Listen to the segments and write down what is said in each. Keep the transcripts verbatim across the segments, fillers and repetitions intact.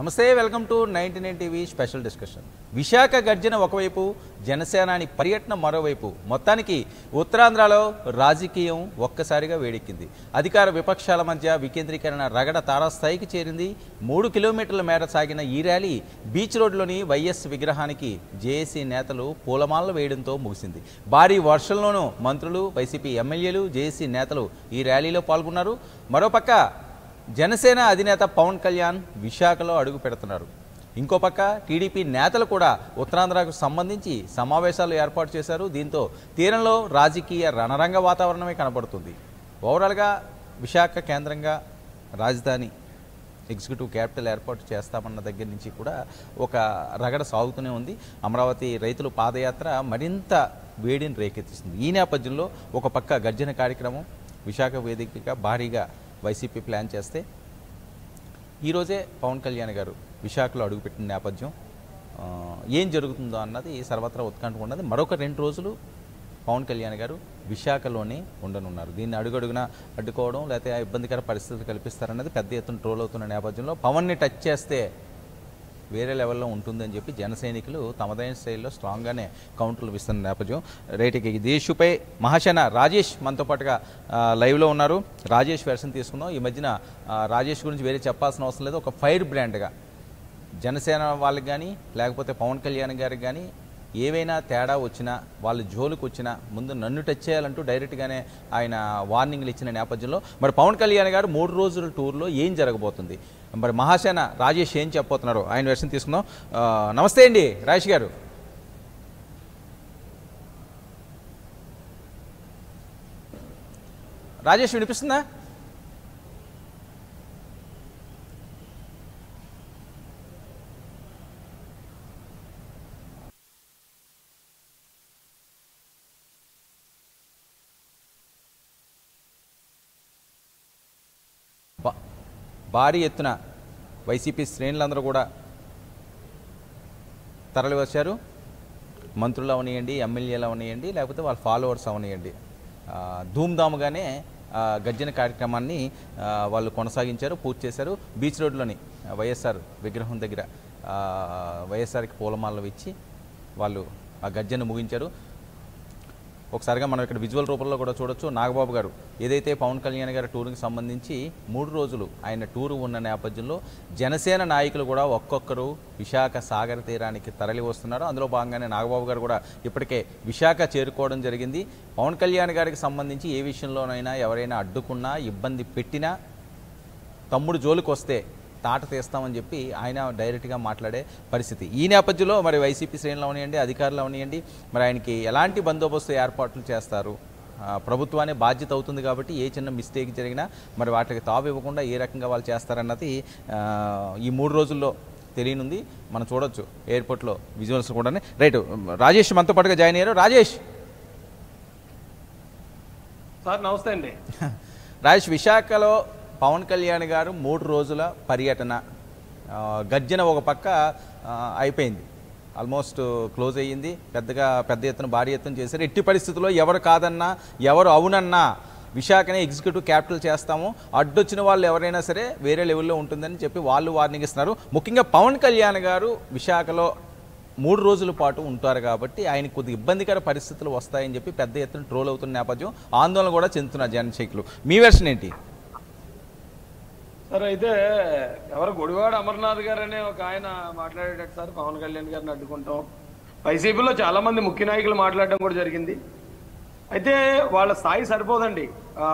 నమస్తే, welcome to ninety nine TV special discussion. Visakha Garjana ఒకవైపు, జనసేనాని పర్యటన మరోవైపు. మొత్తానికి ఉత్తరాంధ్రలో రాజకీయం ఒక్కసారిగా వేడెక్కింది. అధికార విపక్షాల మధ్య వికేంద్రీకరణ రగడ తారాస్థాయికి చేరింది. మూడు కిలోమీటర్ల మేర సాగిన ఈ ర్యాలీ బీచ్ రోడ్లోని వైఎస్ విగ్రహానికి జేఏసీ నేతలు పూలమాలలు వేయడంతో ముగిసింది. భారీ వర్షంలోనూ మంత్రులు, వైసీపీ ఎమ్మెల్యేలు, జేఏసీ నేతలు ఈ ర్యాలీలో పాల్గొన్నారు. మరోపక్క జనసేన అధినేత పవన్ కళ్యాణ్ విశాఖలో అడుగు పెడుతున్నారు. ఇంకో పక్క టీడీపీ నేతలు కూడా ఉత్తరాంధ్రకు సంబంధించి సమావేశాలు ఏర్పాటు చేశారు. దీంతో తీరంలో రాజకీయ రణరంగ వాతావరణమే కనబడుతుంది. ఓవరాల్గా విశాఖ కేంద్రంగా రాజధాని ఎగ్జిక్యూటివ్ క్యాపిటల్ ఏర్పాటు చేస్తామన్న దగ్గర నుంచి కూడా ఒక రగడ సాగుతూనే ఉంది. అమరావతి రైతుల పాదయాత్ర మరింత వేడిని రేకెత్తిస్తుంది. ఈ నేపథ్యంలో ఒక పక్క గర్జన కార్యక్రమం విశాఖ వేదికగా భారీగా వైసీపీ ప్లాన్ చేస్తే, ఈరోజే పవన్ కళ్యాణ్ గారు విశాఖలో అడుగుపెట్టిన నేపథ్యం ఏం జరుగుతుందో అన్నది సర్వత్రా ఉత్కంఠ ఉన్నది. మరొక రెండు రోజులు పవన్ కళ్యాణ్ గారు విశాఖలోనే ఉండనున్నారు. దీన్ని అడుగడుగున అడ్డుకోవడం లేకపోతే ఇబ్బందికర పరిస్థితులు కల్పిస్తారన్నది పెద్ద ఎత్తున ట్రోల్ అవుతున్న నేపథ్యంలో పవన్ని టచ్ చేస్తే వేరే లెవెల్లో ఉంటుందని చెప్పి జన సైనికులు తమదైన స్టైల్లో స్ట్రాంగ్గానే కౌంటర్లు ఇస్తున్న నేపథ్యం. రైట్కి ఇది ఇష్యూపై మహాసేన రాజేష్ మనతో పాటుగా లైవ్లో ఉన్నారు. రాజేష్ వెర్షన్ తీసుకుందాం. ఈ మధ్యన రాజేష్ గురించి వేరే చెప్పాల్సిన అవసరం లేదు. ఒక ఫైర్ బ్రాండ్గా జనసేన వాళ్ళకి కానీ లేకపోతే పవన్ కళ్యాణ్ గారికి కానీ ఏవైనా తేడా వచ్చినా, వాళ్ళు జోలికి వచ్చినా ముందు నన్ను టచ్ చేయాలంటూ డైరెక్ట్గానే ఆయన వార్నింగ్లు ఇచ్చిన నేపథ్యంలో మరి పవన్ కళ్యాణ్ గారు మూడు రోజుల టూర్లో ఏం జరగబోతుంది, మరి మహాసేన రాజేష్ ఏం చెప్పబోతున్నారు, ఆయన వెర్షన్ తీసుకుందాం. నమస్తే అండి రాజేష్ గారు. రాజేష్ వినిపిస్తుందా? భారీ ఎత్తున వైసీపీ శ్రేణులందరూ కూడా తరలి వచ్చారు. మంత్రులు అవనియండి, ఎమ్మెల్యేలు అవనియండి, లేకపోతే వాళ్ళ ఫాలోవర్స్ అవనియండి, ధూమ్ధాముగానే గర్జన కార్యక్రమాన్ని వాళ్ళు కొనసాగించారు, పూర్తి చేశారు. బీచ్ రోడ్లోని వైఎస్ఆర్ విగ్రహం దగ్గర వైఎస్ఆర్కి పూలమాలలు ఇచ్చి వాళ్ళు ఆ గర్జన ముగించారు. ఒకసారిగా మనం ఇక్కడ విజువల్ రూపంలో కూడా చూడొచ్చు. నాగబాబు గారు ఏదైతే పవన్ కళ్యాణ్ గారి టూర్కి సంబంధించి మూడు రోజులు ఆయన టూరు ఉన్న నేపథ్యంలో జనసేన నాయకులు కూడా ఒక్కొక్కరు విశాఖ సాగర తీరానికి తరలి వస్తున్నారు. అందులో భాగంగానే నాగబాబు గారు కూడా ఇప్పటికే విశాఖ చేరుకోవడం జరిగింది. పవన్ కళ్యాణ్ గారికి సంబంధించి ఏ విషయంలోనైనా ఎవరైనా అడ్డుకున్నా, ఇబ్బంది పెట్టినా, తమ్ముడు జోలికి వస్తే తాట తీస్తామని చెప్పి ఆయన డైరెక్ట్గా మాట్లాడే పరిస్థితి. ఈ నేపథ్యంలో మరి వైసీపీ శ్రేణులు అవనియండి, అధికారులు అవనియండి, మరి ఆయనకి ఎలాంటి బందోబస్తు ఏర్పాట్లు చేస్తారు? ప్రభుత్వాన్ని బాధ్యత అవుతుంది కాబట్టి ఏ చిన్న మిస్టేక్ జరిగినా మరి వాటికి తావు ఇవ్వకుండా ఏ రకంగా వాళ్ళు చేస్తారన్నది ఈ మూడు రోజుల్లో తెలియనుంది. మనం చూడొచ్చు ఎయిర్పోర్ట్లో విజువల్స్ కూడా. రైట్, రాజేష్ మనతో పాటుగా జాయిన్ అయ్యారు. రాజేష్ సార్ నమస్తే అండి. రాజేష్, విశాఖలో పవన్ కళ్యాణ్ గారు మూడు రోజుల పర్యటన గర్జన ఒక పక్క అయిపోయింది, ఆల్మోస్ట్ క్లోజ్ అయ్యింది. పెద్దగా పెద్ద ఎత్తున భారీ ఎత్తున చేశారు. ఎట్టి పరిస్థితుల్లో ఎవరు కాదన్నా, ఎవరు అవునన్నా విశాఖనే ఎగ్జిక్యూటివ్ క్యాపిటల్ చేస్తాము, అడ్డొచ్చిన వాళ్ళు ఎవరైనా సరే వేరే లెవెల్లో ఉంటుందని చెప్పి వాళ్ళు వార్నింగ్ ఇస్తున్నారు. ముఖ్యంగా పవన్ కళ్యాణ్ గారు విశాఖలో మూడు రోజుల పాటు ఉంటారు కాబట్టి ఆయన కొద్ది ఇబ్బందికర పరిస్థితులు వస్తాయని చెప్పి పెద్ద ఎత్తున ట్రోల్ అవుతున్న నేపథ్యం, ఆందోళన కూడా చెందుతున్నారు జన సైనికులు. మీ వెర్షన్ ఏంటి? సార్ అయితే ఎవరు గుడివాడ అమర్నాథ్ గారు అనే ఒక ఆయన మాట్లాడేటట్టు సార్ పవన్ కళ్యాణ్ గారిని అడ్డుకుంటాం. వైసీపీలో చాలా మంది ముఖ్య నాయకులు మాట్లాడడం కూడా జరిగింది. అయితే వాళ్ళ స్థాయి సరిపోదండి.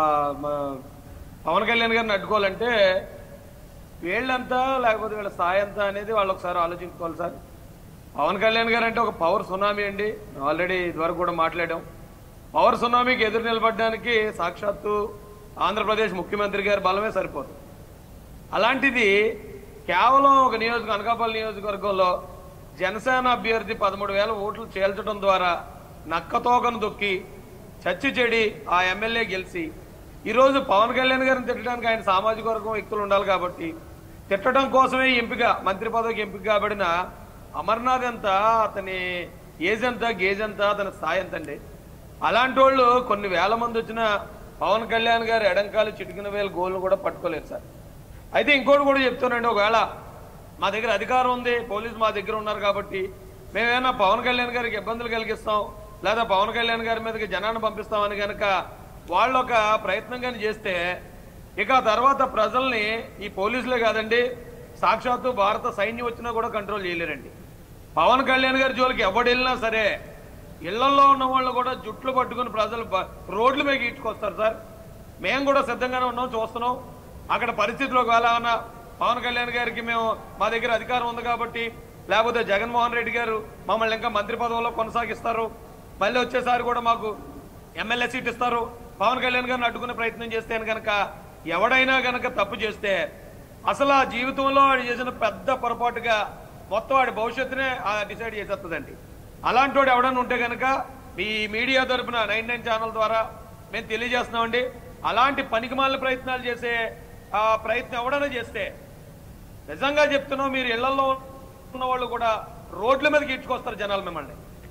పవన్ కళ్యాణ్ గారిని అడ్డుకోవాలంటే వీళ్ళంతా లేకపోతే వీళ్ళ స్థాయి ఎంత అనేది వాళ్ళు ఒకసారి ఆలోచించుకోవాలి సార్. పవన్ కళ్యాణ్ గారు అంటే ఒక పవర్ సునామీ అండి. ఆల్రెడీ ఇదివరకు కూడా మాట్లాడాం. పవర్ సునామీకి ఎదురు నిలబడడానికి సాక్షాత్తు ఆంధ్రప్రదేశ్ ముఖ్యమంత్రి గారి బలమే సరిపోదు. అలాంటిది కేవలం ఒక నియోజక అనకాపల్లి నియోజకవర్గంలో జనసేన అభ్యర్థి పదమూడు వేల ఓట్లు చేల్చడం ద్వారా నక్కతోకను దొక్కి చచ్చి చెడి ఆ ఎమ్మెల్యే గెలిచి ఈరోజు పవన్ కళ్యాణ్ గారిని తిట్టడానికి ఆయన సామాజిక వర్గం వ్యక్తులు ఉండాలి కాబట్టి తిట్టడం కోసమే ఎంపిక, మంత్రి పదవికి ఎంపిక కాబడిన అమర్నాథ్ ఎంత, అతని ఏజ్ ఎంత, గేజ్ ఎంత, అతని స్థాయి ఎంతండి. అలాంటి వాళ్ళు కొన్ని వేల మంది వచ్చిన పవన్ కళ్యాణ్ గారు ఎడంకాలు చిటికిన వేల గోల్ను కూడా పట్టుకోలేరు సార్. అయితే ఇంకోటి కూడా చెప్తానండి, ఒకవేళ మా దగ్గర అధికారం ఉంది, పోలీసు మా దగ్గర ఉన్నారు కాబట్టి మేమేమైనా పవన్ కళ్యాణ్ గారికి ఇబ్బందులు కలిగిస్తాం లేదా పవన్ కళ్యాణ్ గారి మీదకి జనాన్ని పంపిస్తామని కనుక వాళ్ళు ఒక ప్రయత్నం కానీ చేస్తే ఇక తర్వాత ప్రజల్ని ఈ పోలీసులే కాదండి, సాక్షాత్తు భారత సైన్యం వచ్చినా కూడా కంట్రోల్ చేయలేరండి. పవన్ కళ్యాణ్ గారి జోలికి ఎవడు వెళ్ళినా సరే ఇళ్లలో ఉన్న వాళ్ళు కూడా జుట్లు పట్టుకుని ప్రజలు రోడ్ల మీద ఈడ్చుకొస్తారు సార్. మేము కూడా సిద్ధంగానే ఉన్నాం, చూస్తున్నాం. అక్కడ పరిస్థితులు ఒకవేళ ఏమన్నా పవన్ కళ్యాణ్ గారికి మేము మా దగ్గర అధికారం ఉంది కాబట్టి లేకపోతే జగన్మోహన్ రెడ్డి గారు మమ్మల్ని ఇంకా మంత్రి పదవుల్లో కొనసాగిస్తారు, మళ్ళీ వచ్చేసారి కూడా మాకు ఎమ్మెల్యే సీట్ ఇస్తారు, పవన్ కళ్యాణ్ గారిని అడ్డుకునే ప్రయత్నం చేస్తే కనుక ఎవడైనా కనుక తప్పు చేస్తే అసలు ఆ జీవితంలో వాడు చేసిన పెద్ద పొరపాటుగా మొత్తం వాడి భవిష్యత్తునే డిసైడ్ చేసేస్తుందండి. అలాంటి వాడు ఎవడన్నా ఉంటే కనుక మీ మీడియా తరఫున నైన్ నైన్ ఛానల్ ద్వారా మేము తెలియజేస్తున్నామండి. అలాంటి పనికిమాలిన ప్రయత్నాలు చేసే ఆ ప్రయత్నం ఎవడన్నా చేస్తే నిజంగా చెప్తున్నాం, మీరు ఇళ్లలో ఉన్న వాళ్ళు కూడా రోడ్ల మీదకి ఇచ్చుకొస్తారు జనాలు మిమ్మల్ని.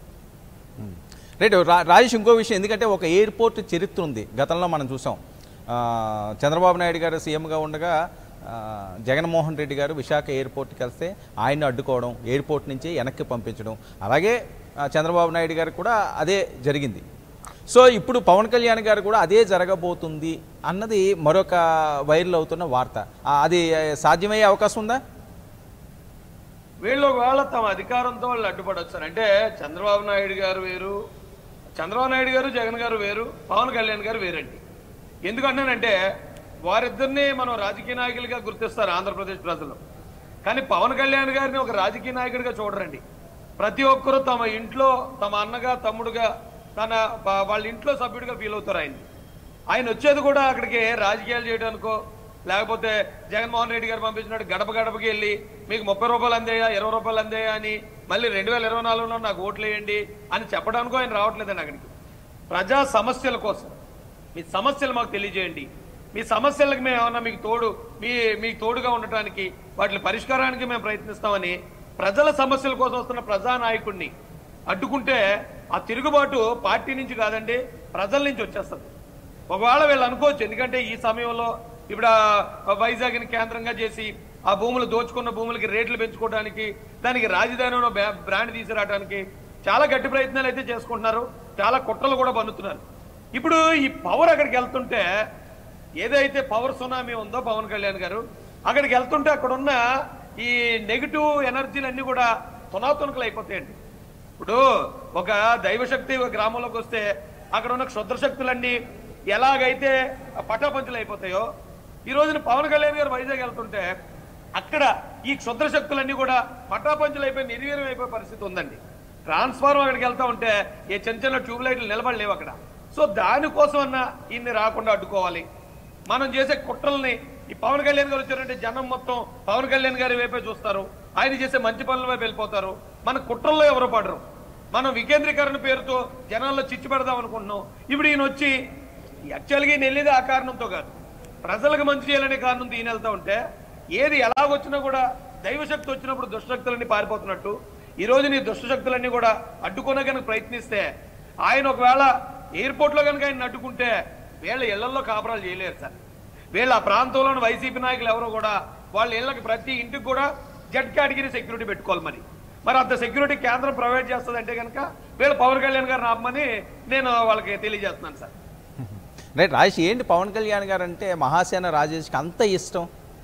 రైట్ రాజేష్, ఇంకో విషయం, ఎందుకంటే ఒక ఎయిర్పోర్ట్ చరిత్ర ఉంది. గతంలో మనం చూసాం, చంద్రబాబు నాయుడు గారు సీఎంగా ఉండగా జగన్మోహన్ రెడ్డి గారు విశాఖ ఎయిర్పోర్ట్కి వెళ్తే ఆయన్ని అడ్డుకోవడం, ఎయిర్పోర్ట్ నుంచి వెనక్కి పంపించడం, అలాగే చంద్రబాబు నాయుడు గారు కూడా అదే జరిగింది. సో ఇప్పుడు పవన్ కళ్యాణ్ గారు కూడా అదే జరగబోతుంది అన్నది మరొక వైరల్ అవుతున్న వార్త. అది సాధ్యమయ్యే అవకాశం ఉందా? వీళ్ళు ఒకవేళ తమ అధికారంతో వాళ్ళు అడ్డుపడొచ్చు. అంటే చంద్రబాబు నాయుడు గారు వేరు, చంద్రబాబు నాయుడు గారు జగన్ గారు వేరు, పవన్ కళ్యాణ్ గారు వేరండి. ఎందుకంటానంటే వారిద్దరిని మనం రాజకీయ నాయకులుగా గుర్తిస్తారు ఆంధ్రప్రదేశ్ ప్రజలు, కానీ పవన్ కళ్యాణ్ గారిని ఒక రాజకీయ నాయకుడిగా చూడరండి. ప్రతి ఒక్కరూ తమ ఇంట్లో తమ అన్నగా తమ్ముడుగా తన వాళ్ళ ఇంట్లో సభ్యుడిగా ఫీల్ అవుతారు. ఆయన ఆయన వచ్చేది కూడా అక్కడికి రాజకీయాలు చేయడానికో లేకపోతే జగన్మోహన్ రెడ్డి గారు పంపించినట్టు గడప గడపకి వెళ్ళి మీకు ముప్పై రూపాయలు అందేయా ఇరవై రూపాయలు అందేయా అని మళ్ళీ రెండు వేల ఇరవై నాలుగులో నాకు ఓట్లు వేయండి అని చెప్పడానికో ఆయన రావట్లేదండి. అక్కడికి ప్రజా సమస్యల కోసం మీ సమస్యలు మాకు తెలియజేయండి, మీ సమస్యలకు మేము ఏమన్నా మీకు తోడు మీ మీకు తోడుగా ఉండటానికి వాటి పరిష్కారానికి మేము ప్రయత్నిస్తామని ప్రజల సమస్యల కోసం వస్తున్న ప్రజానాయకుడిని అడ్డుకుంటే ఆ తిరుగుబాటు పార్టీ నుంచి కాదండి, ప్రజల నుంచి వచ్చేస్తుంది. ఒకవేళ వీళ్ళు అనుకోవచ్చు, ఎందుకంటే ఈ సమయంలో ఇప్పుడు వైజాగ్ని కేంద్రంగా చేసి ఆ భూములు దోచుకున్న భూములకి రేట్లు పెంచుకోవడానికి దానికి రాజధాని బ్రాండ్ తీసుకురావడానికి చాలా గట్టి ప్రయత్నాలు అయితే చేసుకుంటున్నారు, చాలా కుట్రలు కూడా పన్నుతున్నారు. ఇప్పుడు ఈ పవర్ అక్కడికి వెళ్తుంటే ఏదైతే పవర్ సునామీ ఉందో పవన్ కళ్యాణ్ గారు అక్కడికి వెళ్తుంటే అక్కడ ఉన్న ఈ నెగిటివ్ ఎనర్జీలు అన్ని కూడా తునాతునకలు అయిపోతాయండి. ఇప్పుడు ఒక దైవశక్తి గ్రామంలోకి వస్తే అక్కడ ఉన్న క్షుద్ర శక్తులన్నీ ఎలాగైతే పటాపంచులు అయిపోతాయో ఈ రోజున పవన్ కళ్యాణ్ గారు వైజాగ్ వెళ్తుంటే అక్కడ ఈ క్షుద్ర శక్తులన్నీ కూడా పటాపంచులు అయిపోయి నిర్వీర్యం అయిపోయే పరిస్థితి ఉందండి. ట్రాన్స్ఫార్మర్ అక్కడికి వెళ్తా ఉంటే ఏ చిన్న చిన్న ట్యూబ్ లైట్లు నిలబడలేవు అక్కడ. సో దానికోసం అన్న ఇన్ని రాకుండా అడ్డుకోవాలి. మనం చేసే కుట్రల్ని ఈ పవన్ కళ్యాణ్ గారు వచ్చారంటే జనం మొత్తం పవన్ కళ్యాణ్ గారి వైపే చూస్తారు, ఆయన చేసే మంచి పనుల వైపు వెళ్ళిపోతారు, మన కుట్రల్లో ఎవరు పడరు. మనం వికేంద్రీకరణ పేరుతో జనాల్లో చిచ్చు పెడదాం అనుకుంటున్నాం. ఇప్పుడు ఈయన వచ్చి యాక్చువల్గా ఈయన వెళ్ళేది ఆ కారణంతో కాదు, ప్రజలకు మంచి చేయాలనే కారణంతో ఈయన వెళ్తా ఉంటే ఏది ఎలాగొచ్చినా కూడా దైవశక్తి వచ్చినప్పుడు దుష్టశక్తులన్నీ పారిపోతున్నట్టు ఈ రోజు నీ దుష్టశక్తులన్నీ కూడా అడ్డుకునే కనుక ప్రయత్నిస్తే ఆయన ఒకవేళ ఎయిర్పోర్ట్లో కనుక ఆయన అడ్డుకుంటే వీళ్ళ ఇళ్లలో కాపురాలు చేయలేరు సార్. వీళ్ళ ఆ ప్రాంతంలోని వైసీపీ నాయకులు ఎవరో కూడా వాళ్ళ ఇళ్ళకి ప్రతి ఇంటికి కూడా జెడ్ కేటగిరీ సెక్యూరిటీ పెట్టుకోవాలి. మరి మరి అంత సెక్యూరిటీ కేంద్రం ప్రొవైడ్ చేస్తుంది అంటే కనుక వీళ్ళు పవన్ కళ్యాణ్ గారిని ఆపమని నేను వాళ్ళకి తెలియజేస్తున్నాను సార్. రైట్ రాజేష్, ఏంటి పవన్ కళ్యాణ్ గారు అంటే మహాసేన రాజేష్కి అంత ఇష్టం?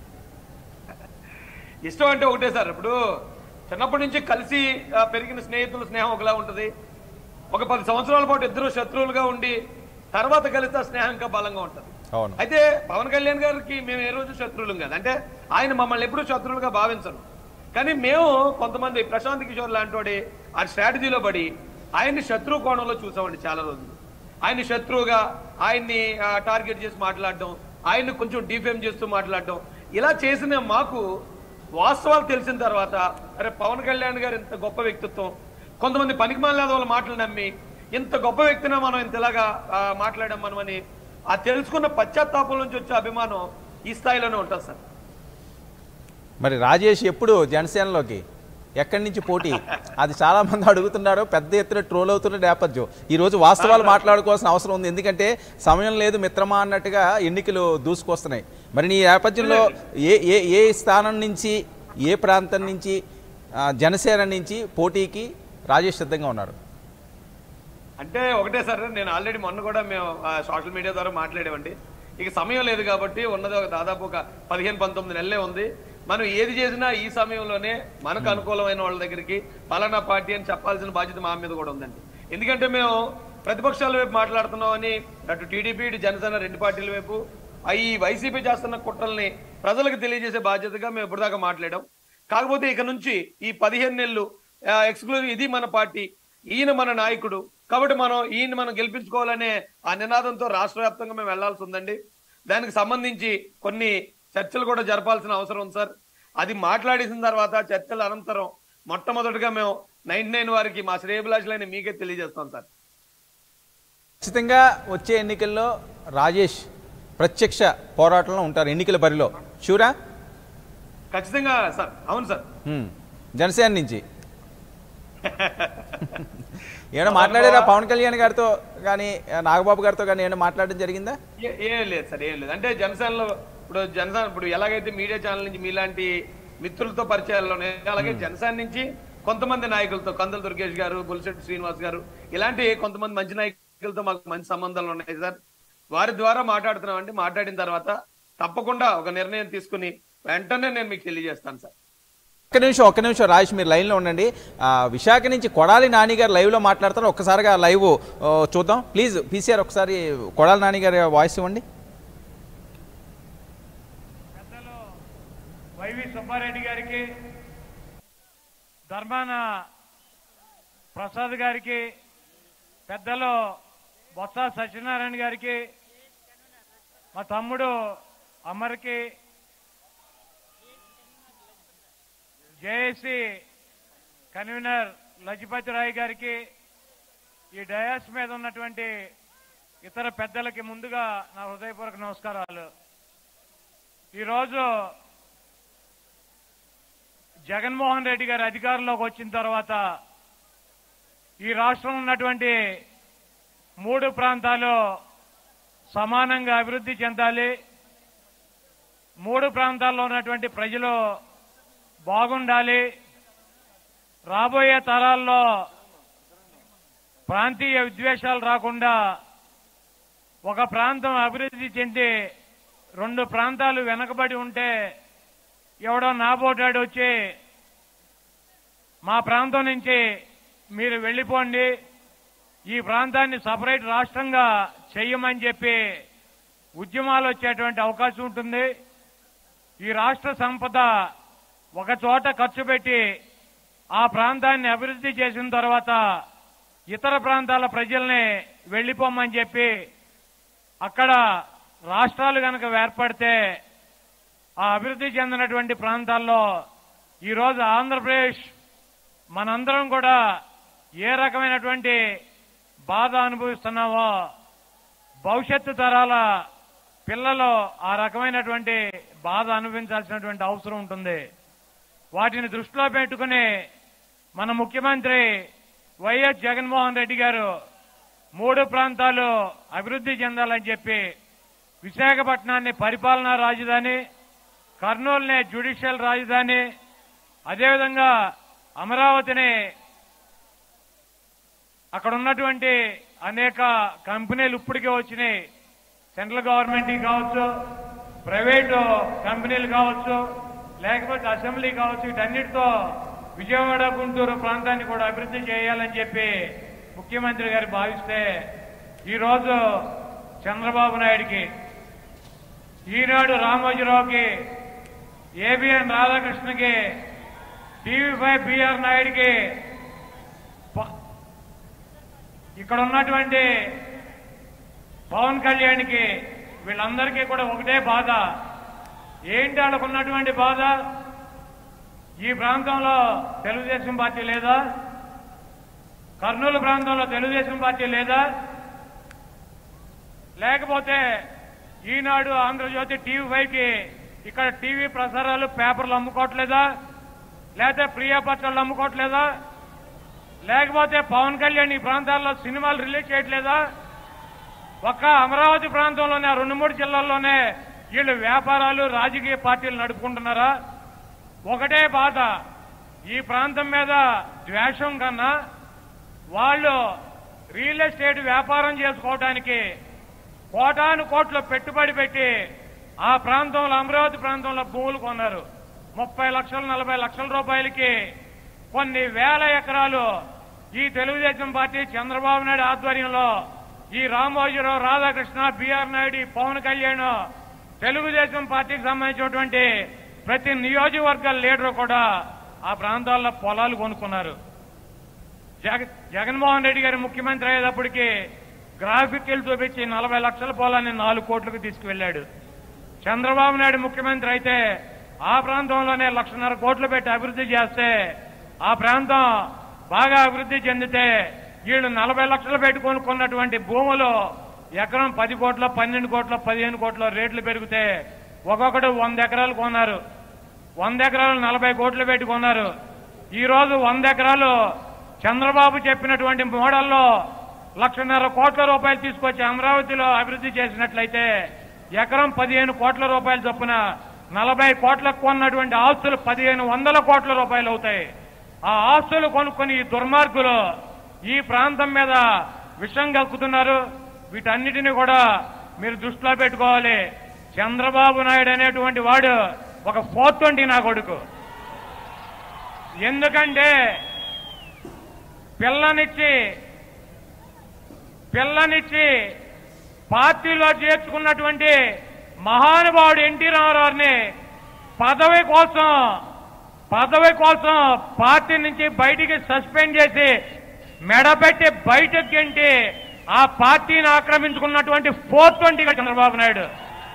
ఇష్టం అంటే ఒకటే సార్, ఇప్పుడు చిన్నప్పటి నుంచి కలిసి పెరిగిన స్నేహితుల స్నేహం ఒకలా ఉంటుంది. ఒక పది సంవత్సరాల పాటు ఇద్దరు శత్రువులుగా ఉండి తర్వాత కలిస్తే స్నేహం ఇంకా బలంగా ఉంటుంది. అయితే పవన్ కళ్యాణ్ గారికి మేము ఏ రోజు శత్రువులు కాదు, అంటే ఆయన మమ్మల్ని ఎప్పుడూ శత్రువులుగా భావించరు. కానీ మేము కొంతమంది ప్రశాంత్ కిషోర్ లాంటి వాడి ఆ స్ట్రాటజీలో పడి ఆయన్ని శత్రువు కోణంలో చూసామండి చాలా రోజులు. ఆయన్ని శత్రువుగా ఆయన్ని టార్గెట్ చేసి మాట్లాడడం, ఆయన్ని కొంచెం డిఫేమ్ చేస్తూ మాట్లాడడం, ఇలా చేసిన మాకు వాస్తవాలు తెలిసిన తర్వాత అరే పవన్ కళ్యాణ్ గారు ఇంత గొప్ప వ్యక్తిత్వం, కొంతమంది పనికిమాలిన వాళ్ళ మాటలు నమ్మి ఇంత గొప్ప వ్యక్తిని మనం ఇంతలాగా మాట్లాడాం మనమని ఆ తెలుసుకున్న పశ్చాత్తాపం నుంచి వచ్చే అభిమానం ఈ స్థాయిలోనే ఉంటుంది సార్. మరి రాజేష్ ఎప్పుడు జనసేనలోకి ఎక్కడి నుంచి పోటీ? అది చాలా మంది అడుగుతున్నారు, పెద్ద ఎత్తున ట్రోల్ అవుతున్న నేపథ్యం. ఈరోజు వాస్తవాలు మాట్లాడుకోవాల్సిన అవసరం ఉంది, ఎందుకంటే సమయం లేదు మిత్రమా అన్నట్టుగా ఎన్నికలు దూసుకొస్తున్నాయి. మరి నీ నేపథ్యంలో ఏ ఏ ఏ స్థానం నుంచి ఏ ప్రాంతం నుంచి జనసేన నుంచి పోటీకి రాజేష్ సిద్ధంగా ఉన్నారు? అంటే ఒకటే సార్, నేను ఆల్రెడీ మొన్న కూడా మేము సోషల్ మీడియా ద్వారా మాట్లాడేవండి. ఇక సమయం లేదు కాబట్టి ఉన్నది ఒక దాదాపు ఒక పదిహేను పంతొమ్మిది నెలలే ఉంది. మనం ఏది చేసినా ఈ సమయంలోనే మనకు అనుకూలమైన వాళ్ళ దగ్గరికి పలానా పార్టీ అని చెప్పాల్సిన బాధ్యత మా మీద కూడా ఉందండి. ఎందుకంటే మేము ప్రతిపక్షాల వైపు మాట్లాడుతున్నామని అటు టీడీపీ ఇటు జనసేన రెండు పార్టీల వైపు ఈ వైసీపీ చేస్తున్న కుట్రల్ని ప్రజలకు తెలియజేసే బాధ్యతగా మేము ఇప్పటిదాకా మాట్లాడాం. కాకపోతే ఇక నుంచి ఈ పదిహేను నెలలు ఎక్స్క్లూజివ్ ఇది మన పార్టీ, ఈయన మన నాయకుడు కాబట్టి మనం ఈయన మనం గెలిపించుకోవాలనే ఆ నినాదంతో రాష్ట్ర వ్యాప్తంగా మేము వెళ్లాల్సి ఉందండి. దానికి సంబంధించి కొన్ని చర్చలు కూడా జరపాల్సిన అవసరం ఉంది సార్. అది మాట్లాడేసిన తర్వాత చర్చల అనంతరం మొట్టమొదటిగా మేము నైన్టీ నైన్ వారికి మా శ్రేయభిలాషులైన మీకే తెలియజేస్తాం సార్. ఖచ్చితంగా వచ్చే ఎన్నికల్లో రాజేష్ ప్రత్యక్ష పోరాటంలో ఉంటారు ఎన్నికల బరిలో, షూరా? ఖచ్చితంగా సార్. అవును సార్. జనసేన నుంచి ఏమైనా మాట్లాడారా పవన్ కళ్యాణ్ గారితో కానీ నాగబాబు గారితో కానీ ఏమైనా మాట్లాడడం జరిగిందా? ఏం లేదు సార్, ఏం లేదు. అంటే జనసేనలో ఇప్పుడు జనసేన ఇప్పుడు ఎలాగైతే మీడియా ఛానల్ నుంచి మీలాంటి మిత్రులతో పరిచయాలు ఉన్నాయి, అలాగే జనసేన నుంచి కొంతమంది నాయకులతో కందుల దుర్గేష్ గారు, బుల్శెట్టి శ్రీనివాస్ గారు ఇలాంటి కొంతమంది మంచి నాయకులతో మాకు మంచి సంబంధాలు ఉన్నాయి సార్. వారి ద్వారా మాట్లాడుతున్నాం అంటే మాట్లాడిన తర్వాత తప్పకుండా ఒక నిర్ణయం తీసుకుని వెంటనే నేను మీకు తెలియజేస్తాను సార్. ఒక్క నిమిషం ఒక్క నిమిషం రాజేష్ మీరు లైన్లో ఉండండి. విశాఖ నుంచి కొడాలి నాని గారు లైవ్లో మాట్లాడతారు, ఒక్కసారిగా లైవ్ చూద్దాం ప్లీజ్. పీసీఆర్ ఒకసారి కొడాలి నాని గారి వాయిస్ ఇవ్వండి. పెద్దలు వైవి సుబ్బారెడ్డి గారికి, ధర్మాన ప్రసాద్ గారికి, పెద్దలు బొత్స సత్యనారాయణ గారికి, మా తమ్ముడు అమర్కి, జేఏసీ కన్వీనర్ లజపతి రాయ్ గారికి, ఈ డయాస్ మీద ఉన్నటువంటి ఇతర పెద్దలకి ముందుగా నా హృదయపూర్వక నమస్కారాలు. ఈరోజు జగన్మోహన్ రెడ్డి గారు అధికారంలోకి వచ్చిన తర్వాత ఈ రాష్ట్రంలో ఉన్నటువంటి మూడు ప్రాంతాలు సమానంగా అభివృద్ధి చెందాలి, మూడు ప్రాంతాల్లో ఉన్నటువంటి ప్రజలు బాగుండాలి, రాబోయే తరాల్లో ప్రాంతీయ విద్వేషాలు రాకుండా ఒక ప్రాంతం అభివృద్ధి చెంది రెండు ప్రాంతాలు వెనకబడి ఉంటే ఎవడో నాబోటాడు వచ్చి మా ప్రాంతం నుంచి మీరు వెళ్ళిపోండి, ఈ ప్రాంతాన్ని సపరేట్ రాష్ట్రంగా చెయ్యమని చెప్పి ఉద్యమాలు వచ్చేటువంటి అవకాశం ఉంటుంది. ఈ రాష్ట్ర సంపద ఒక చోట ఖర్చు పెట్టి ఆ ప్రాంతాన్ని అభివృద్ధి చేసిన తర్వాత ఇతర ప్రాంతాల ప్రజల్ని వెళ్లిపోమని చెప్పి అక్కడ రాష్ట్రాలు కనుక ఏర్పడితే ఆ అభివృద్ధి చెందినటువంటి ప్రాంతాల్లో ఈరోజు ఆంధ్రప్రదేశ్ మనందరం కూడా ఏ రకమైనటువంటి బాధ అనుభవిస్తున్నామో భవిష్యత్తు తరాల పిల్లలు ఆ రకమైనటువంటి బాధ అనుభవించాల్సినటువంటి అవసరం ఉంటుంది. వాటిని దృష్టిలో పెట్టుకుని మన ముఖ్యమంత్రి వైఎస్ జగన్మోహన్ రెడ్డి గారు మూడు ప్రాంతాలు అభివృద్ధి చెందాలని చెప్పి విశాఖపట్నాన్ని పరిపాలనా రాజధాని, కర్నూలుని జ్యుడిషియల్ రాజధాని, అదేవిధంగా అమరావతిని అక్కడ ఉన్నటువంటి అనేక కంపెనీలు ఇప్పటికే వచ్చినాయి, సెంట్రల్ గవర్నమెంట్ కావచ్చు, ప్రైవేటు కంపెనీలు కావచ్చు, లేకపోతే అసెంబ్లీ కావచ్చు, వీటన్నిటితో విజయవాడ గుంటూరు ప్రాంతాన్ని కూడా అభివృద్ధి చేయాలని చెప్పి ముఖ్యమంత్రి గారు భావిస్తే ఈరోజు చంద్రబాబు నాయుడికి, ఈనాడు రామోజీరావుకి, ఏబిఎన్ రాధాకృష్ణకి, టీవీ ఫైవ్ బిఆర్ నాయుడికి, ఇక్కడ ఉన్నటువంటి పవన్ కళ్యాణ్కి వీళ్ళందరికీ కూడా ఒకటే బాధ. ఏంటి వాళ్ళకు ఉన్నటువంటి బాధ? ఈ ప్రాంతంలో తెలుగుదేశం పార్టీ లేదా? కర్నూలు ప్రాంతంలో తెలుగుదేశం పార్టీ లేదా? లేకపోతే ఈనాడు ఆంధ్రజ్యోతి టీవీ ఫైవ్ కి ఇక్కడ టీవీ ప్రసారాలు పేపర్లు అమ్ముకోవట్లేదా? లేకపోతే ప్రియా పత్రాలు అమ్ముకోవట్లేదా? లేకపోతే పవన్ కళ్యాణ్ ఈ ప్రాంతాల్లో సినిమాలు రిలీజ్ చేయట్లేదా? ఒక్క అమరావతి ప్రాంతంలోనే రెండు మూడు జిల్లాల్లోనే వీళ్ళు వ్యాపారాలు రాజకీయ పార్టీలు నడుపుకుంటున్నారా? ఒకటే బాధ, ఈ ప్రాంతం మీద ద్వేషం కన్నా వాళ్ళు రియల్ ఎస్టేట్ వ్యాపారం చేసుకోవడానికి కోటాను కోట్లు పెట్టుబడి పెట్టి ఆ ప్రాంతంలో అమరావతి ప్రాంతంలో భూములు కొన్నారు. ముప్పై లక్షలు నలభై లక్షల రూపాయలకి కొన్ని వేల ఎకరాలు ఈ తెలుగుదేశం పార్టీ చంద్రబాబు నాయుడు ఆధ్వర్యంలో ఈ రామోజీరావు, రాధాకృష్ణ, బిఆర్ నాయుడు, పవన్ కళ్యాణ్, తెలుగుదేశం పార్టీకి సంబంధించినటువంటి ప్రతి నియోజకవర్గ లీడర్ కూడా ఆ ప్రాంతాల్లో పొలాలు కొనుక్కున్నారు. జగ జగన్మోహన్ రెడ్డి గారు ముఖ్యమంత్రి అయ్యేటప్పటికి గ్రాఫిక్లు చూపించి నలభై లక్షల పొలాన్ని నాలుగు కోట్లకు తీసుకువెళ్లాడు. చంద్రబాబు నాయుడు ముఖ్యమంత్రి అయితే ఆ ప్రాంతంలోనే లక్షన్నర కోట్లు పెట్టి అభివృద్ధి చేస్తే ఆ ప్రాంతం బాగా అభివృద్ధి చెందితే వీళ్ళు నలభై లక్షలు పెట్టి కొనుక్కున్నటువంటి భూములు ఎకరం పది కోట్ల పన్నెండు కోట్ల పదిహేను కోట్ల రేట్లు పెరిగితే ఒక్కొక్కడు వంద ఎకరాలు కొన్నారు. వంద ఎకరాలు నలభై కోట్లు పెట్టి కొన్నారు. ఈ రోజు వంద ఎకరాలు చంద్రబాబు చెప్పినటువంటి మోడల్లో లక్షన్నర కోట్ల రూపాయలు తీసుకొచ్చి అమరావతిలో అభివృద్ధి చేసినట్లయితే ఎకరం పదిహేను కోట్ల రూపాయలు చొప్పున నలభై కోట్లకు కొన్నటువంటి ఆస్తులు పదిహేను వందల కోట్ల రూపాయలు అవుతాయి. ఆ ఆస్తులు కొనుక్కొని ఈ దుర్మార్గులు ఈ ప్రాంతం మీద విషం కక్కుతున్నారు. వీటన్నిటినీ కూడా మీరు దృష్టిలో పెట్టుకోవాలి. చంద్రబాబు నాయుడు అనేటువంటి వాడు ఒక పోతుండి నా కొడుకు. ఎందుకంటే పిల్లనిచ్చి పిల్లనిచ్చి పార్టీలో చేర్చుకున్నటువంటి మహానుభావుడు ఎన్టీ రామారావుని పదవి కోసం పదవి కోసం పార్టీ నుంచి బయటికి సస్పెండ్ చేసి మెడపెట్టి బయటకు గెంటి ఆ పార్టీని ఆక్రమించుకున్నటువంటి ఫోర్ ట్వంటీ చంద్రబాబు నాయుడు.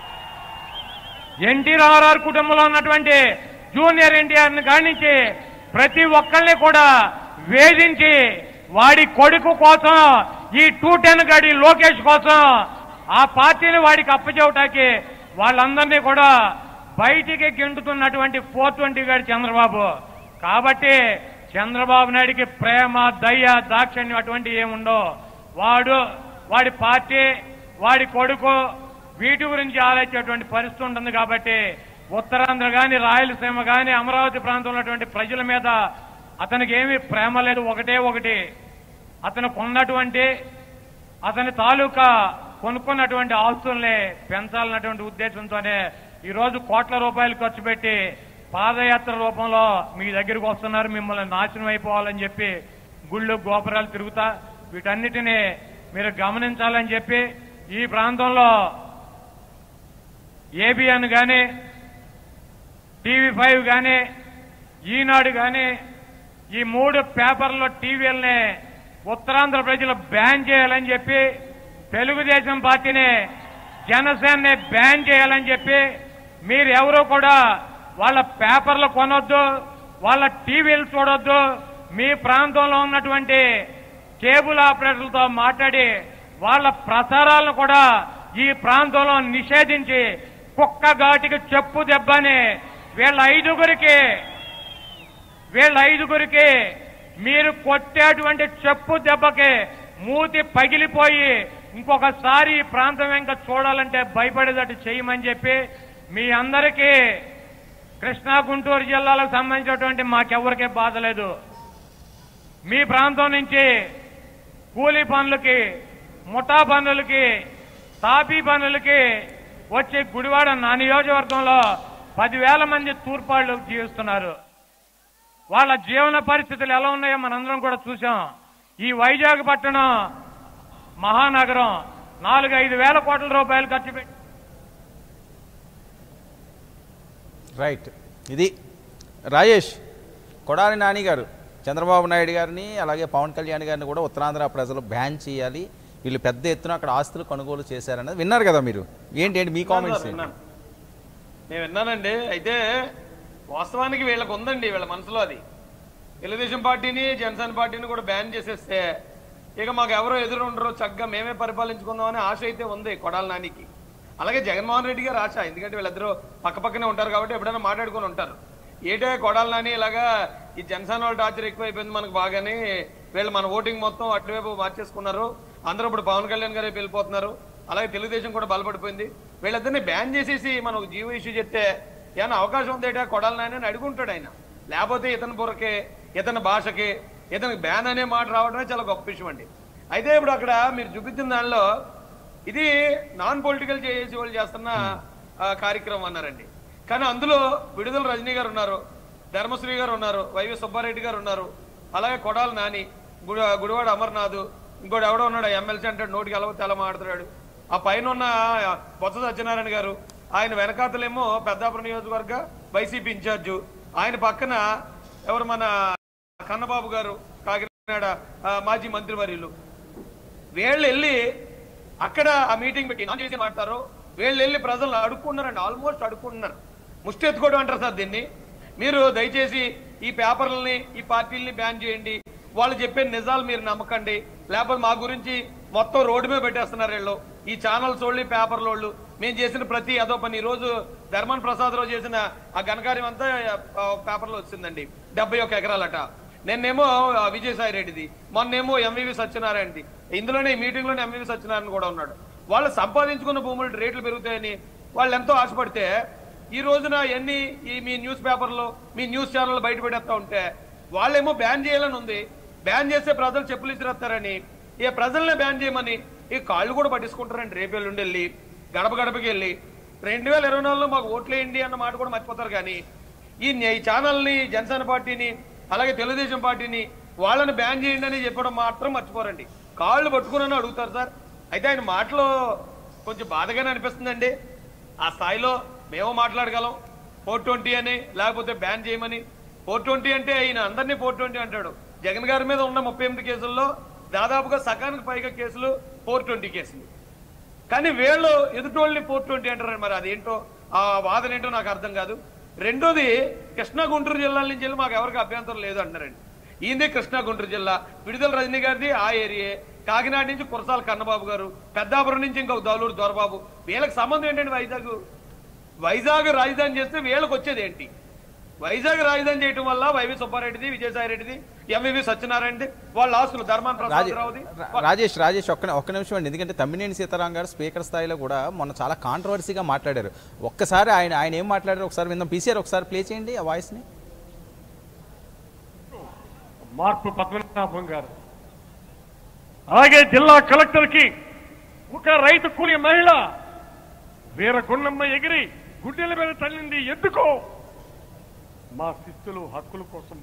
ఎన్టీ రామారావు కుటుంబంలో ఉన్నటువంటి జూనియర్ ఎన్టీఆర్ని కానించి ప్రతి ఒక్కరిని కూడా వేధించి వాడి కొడుకు కోసం ఈ టూ టెన్ గడి లోకేష్ కోసం ఆ పార్టీని వాడికి అప్పచెవటానికి వాళ్ళందరినీ కూడా బయటికి గెంటుతున్నటువంటి ఫోర్ ట్వంటీ గాడి చంద్రబాబు. కాబట్టి చంద్రబాబు నాయుడికి ప్రేమ, దయ, దాక్షిణ్యం అటువంటి ఏముండో వాడు వాడి పార్టీ వాడి కొడుకు వీటి గురించి ఆలోచించేటువంటి పరిస్థితి ఉంటుంది. కాబట్టి ఉత్తరాంధ్ర గాని రాయలసీమ గాని అమరావతి ప్రాంతంలో ఉన్నటువంటి ప్రజల మీద అతనికి ఏమీ ప్రేమ లేదు. ఒకటే ఒకటి, అతను కొన్నటువంటి అతని తాలూకా కొనుక్కున్నటువంటి ఆస్తుల్ని పెంచాలన్నటువంటి ఉద్దేశంతోనే ఈరోజు కోట్ల రూపాయలు ఖర్చు పెట్టి పాదయాత్ర రూపంలో మీ దగ్గరికి వస్తున్నారు. మిమ్మల్ని నాశనం అయిపోవాలని చెప్పి గుళ్ళు గోపురాలు తిరుగుతా వీటన్నిటినీ మీరు గమనించాలని చెప్పి ఈ ప్రాంతంలో ఏబిఎన్ కానీ టీవీ ఫైవ్ కానీ ఈనాడు కానీ ఈ మూడు పేపర్లో టీవీలని ఉత్తరాంధ్ర ప్రజలు బ్యాన్ చేయాలని చెప్పి, తెలుగుదేశం పార్టీని జనసేనని బ్యాన్ చేయాలని చెప్పి మీరు ఎవరూ కూడా వాళ్ళ పేపర్లు కొనొద్దు, వాళ్ళ టీవీలు చూడొద్దు. మీ ప్రాంతంలో ఉన్నటువంటి కేబుల్ ఆపరేటర్లతో మాట్లాడి వాళ్ళ ప్రసారాలను కూడా ఈ ప్రాంతంలో నిషేధించి కుక్క ఘాటికి చెప్పు దెబ్బని వీళ్ళ ఐదుగురికి వీళ్ళ ఐదుగురికి మీరు కొట్టేటువంటి చెప్పు దెబ్బకి మూతి పగిలిపోయి ఇంకొకసారి ఈ ప్రాంతం ఇంకా చూడాలంటే భయపడేటట్టు చేయమని చెప్పి మీ అందరికీ కృష్ణా గుంటూరు జిల్లాలకు సంబంధించినటువంటి మాకెవరికే బాధ లేదు. మీ ప్రాంతం నుంచి కూలీ పనులకి, ముఠా పనులకి, తాపీ పనులకి వచ్చి గుడివాడ నా నియోజకవర్గంలో పదివేల మంది తూర్పాళ్ళు జీవిస్తున్నారు. వాళ్ళ జీవన పరిస్థితులు ఎలా ఉన్నాయో మనందరం కూడా చూసాం. ఈ వైజాగ్ పట్టణం మహానగరం నాలుగు ఐదు వేల కోట్ల రూపాయలు ఖర్చు పెట్టి రైట్. ఇది రాజేష్ కొడాలి నాని గారు చంద్రబాబు నాయుడు గారిని అలాగే పవన్ కళ్యాణ్ గారిని కూడా ఉత్తరాంధ్ర ప్రజలు బ్యాన్ చేయాలి, వీళ్ళు పెద్ద ఎత్తున అక్కడ ఆస్తులు కొనుగోలు చేశారన్నది విన్నారు కదా మీరు. ఏంటి ఏంటి మీ కామెంట్స్? నేను విన్నానండి. అయితే వాస్తవానికి వీళ్ళకు ఉందండి వీళ్ళ మనసులో అది. తెలుగుదేశం పార్టీని జనసేన పార్టీని కూడా బ్యాన్ చేసేస్తే ఇక మాకు ఎవరో ఎదురు ఉండరు, చక్కగా మేమే పరిపాలించుకుందాం అనే ఆశ అయితే ఉంది కొడాలి నానికి. అలాగే జగన్మోహన్ రెడ్డి గారు ఆశ, ఎందుకంటే వీళ్ళిద్దరూ పక్క పక్కనే ఉంటారు కాబట్టి ఎప్పుడైనా మాట్లాడుకుని ఉంటారు. ఏటే కొడాలి నాని ఇలాగా ఈ జనసేన వాళ్ళు టార్చర్ ఎక్కువైపోయింది మనకు బాగానే, వీళ్ళు మన ఓటింగ్ మొత్తం అటువైపు మార్చేసుకున్నారు, అందరూ ఇప్పుడు పవన్ కళ్యాణ్ గారు వెళ్ళిపోతున్నారు, అలాగే తెలుగుదేశం కూడా బలపడిపోయింది, వీళ్ళిద్దరిని బ్యాన్ చేసేసి మనం జీవో ఇష్యూ చెప్తే ఏమైనా అవకాశం ఉందేటా కొడాలి నాయన అని అడుగుంటాడు ఆయన. లేకపోతే ఇతని బుర్రకే ఇతని భాషకి ఇతనికి బ్యాన్ అనే మాట రావడమే చాలా గొప్ప విషయం అండి. అయితే ఇప్పుడు అక్కడ మీరు చూపించిన దానిలో ఇది నాన్ పొలిటికల్ చేసి వాళ్ళు చేస్తున్న కార్యక్రమం అన్నారండి. కానీ అందులో విడుదల రజనీ గారు ఉన్నారు, ధర్మశ్రీ గారు ఉన్నారు, వైవి సుబ్బారెడ్డి గారు ఉన్నారు, అలాగే కొడాలి నాని, గుడి గుడివాడ అమర్నాథ్, ఇంకోటి ఎవడో ఉన్నాడు ఎమ్మెల్సీ అంటే నోటికి ఎలా తెల మాట్లాడుతున్నాడు. ఆ పైన ఉన్న బొత్స సత్యనారాయణ గారు, ఆయన వెనకాతలేమో పెద్దాపురం నియోజకవర్గ వైసీపీ ఇన్ఛార్జు, ఆయన పక్కన ఎవరు మన కన్నబాబు గారు కాకినాడ మాజీ మంత్రివర్యులు. వీళ్ళు వెళ్ళి అక్కడ ఆ మీటింగ్ పెట్టి నాన్ చేసి మాట్లాడతారు. వీళ్ళు వెళ్ళి ప్రజలను అడుక్కుంటున్నారండి, ఆల్మోస్ట్ అడుక్కుంటున్నారు. ముష్టి ఎత్తుకోవడం అంటారు సార్ దీన్ని. మీరు దయచేసి ఈ పేపర్లని ఈ పార్టీలని బ్యాన్ చేయండి, వాళ్ళు చెప్పే నిజాలు మీరు నమ్మకండి, లేకపోతే మా గురించి మొత్తం రోడ్డు మీద పెట్టేస్తున్నారు వీళ్ళు, ఈ ఛానల్స్ వాళ్ళు పేపర్ల వాళ్ళు. మేము చేసిన ప్రతి అదో పని ఈరోజు ధర్మన్ ప్రసాద్ రావు చేసిన ఆ ఘనకార్యం అంతా పేపర్లో వచ్చిందండి. డెబ్బై ఒక్క ఎకరాలట. నిన్నేమో విజయసాయి రెడ్డిది, మొన్నేమో ఎంవివి సత్యనారాయణది. ఇందులోనే ఈ మీటింగ్ లోనే ఎంవివి సత్యనారాయణ కూడా ఉన్నాడు. వాళ్ళు సంపాదించుకున్న భూములు రేట్లు పెరుగుతాయని వాళ్ళు ఎంతో ఆశపడితే ఈ రోజున ఎన్ని ఈ మీ న్యూస్ పేపర్లో మీ న్యూస్ ఛానల్ బయట పెడతా ఉంటే వాళ్ళేమో బ్యాన్ చేయాలని ఉంది. బ్యాన్ చేస్తే ప్రజలు చెప్పులు ఇచ్చిరేస్తారని ఈ ప్రజల్నే బ్యాన్ చేయమని ఈ కాళ్ళు కూడా పట్టించుకుంటారండి. రేపేళ్ళుండి వెళ్ళి గడప గడపకి వెళ్ళి రెండు వేల ఇరవై నాలుగులో మాకు ఓట్లేయండి అన్న మాట కూడా మర్చిపోతారు. కానీ ఈ ఈ ఛానల్ని జనసేన పార్టీని అలాగే తెలుగుదేశం పార్టీని వాళ్ళని బ్యాన్ చేయండి అని చెప్పడం మాత్రం మర్చిపోరండి. కాళ్ళు పట్టుకుని అడుగుతారు సార్. అయితే ఆయన మాటలో కొంచెం బాధగానే అనిపిస్తుందండి. ఆ స్థాయిలో మేము మాట్లాడగలం ఫోర్ ట్వంటీ అని, లేకపోతే బ్యాన్ చేయమని. ఫోర్ ట్వంటీ అంటే ఈయన అందరినీ ఫోర్ ట్వంటీ అంటాడు. జగన్ గారి మీద ఉన్న ముప్పై ఎనిమిది కేసుల్లో దాదాపుగా సగానికి పైగా కేసులు ఫోర్ ట్వంటీ కేసులు. కానీ వీళ్ళు ఎదుటోళ్ళని ఫోర్ ట్వంటీ అంటారండి. మరి అదేంటో ఆ వాదన ఏంటో నాకు అర్థం కాదు. రెండోది కృష్ణా గుంటూరు జిల్లాల నుంచి వెళ్ళి మాకు ఎవరికి అభ్యంతరం లేదు అంటారండి. ఈయనదే కృష్ణా గుంటూరు జిల్లా, విడుదల రజనీ గారిది ఆ ఏరియే, కాకినాడ నుంచి కురసాల కన్నబాబు గారు, పెద్దాపురం నుంచి ఇంకొక దౌలూరు దొరబాబు. వీళ్ళకి సంబంధం ఏంటండి? వైజాగ్ వైజాగ్ రాజధాని చేస్తే వీళ్ళకి వచ్చేది ఏంటి? వైజాగ్ రాజధాని చేయడం వల్ల వైవి సుబ్బారెడ్డిది, విజయసాయి రెడ్డిది, ఎంవివి సత్యనారాయణది వాళ్ళ ఆస్తులు ధర్మాన్ ప్రసాద్ రావుది. రాజేష్ రాజేష్ ఒక్క ఒక్క నిమిషం అండి. ఎందుకంటే తమ్మినేని సీతారాం గారు స్పీకర్ స్థాయిలో కూడా మొన్న చాలా కాంట్రవర్సీగా మాట్లాడారు. ఒక్కసారి ఆయన ఆయన ఏం మాట్లాడారు ఒకసారి విందాం. పీసీఆర్ ఒకసారి ప్లే చేయండి ఆ వాయిస్ ని. మార్పు పద్మనాభం గారు, అలాగే జిల్లా కలెక్టర్ కి ఒక రైతు కూలి మహిళ వీర గుండమ్మ ఎగిరి గుడ్డెల మీద తల్లింది. ఎందుకో మా శిస్తులు హక్కుల కోసం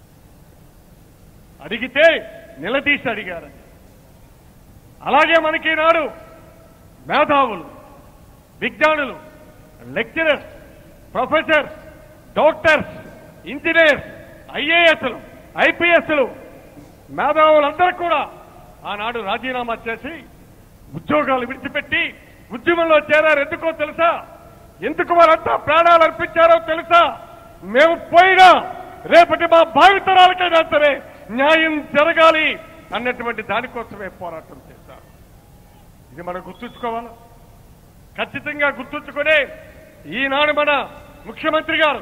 అడిగితే నిలదీసి అడిగారు. అలాగే మనకి నాడు మేధావులు, విజ్ఞానులు, లెక్చరర్స్, ప్రొఫెసర్స్, డాక్టర్స్, ఇంజనీర్స్, ఐఏఎస్లు, ఐపీఎస్లు మేధావులందరూ కూడా ఆనాడు రాజీనామా చేసి ఉద్యోగాలు విడిచిపెట్టి ఉద్యమంలో చేరారు. ఎందుకో తెలుసా? ఎందుకు వారంతా ప్రాణాలు అర్పించారో తెలుసా? మేము పోయినా రేపటి మా భావితరాలకైనా సరే న్యాయం జరగాలి అన్నటువంటి దానికోసమే పోరాటం చేశారు. ఇది మనం గుర్తుంచుకోవాలి. ఖచ్చితంగా గుర్తుంచుకునే ఈనాడు మన ముఖ్యమంత్రి గారు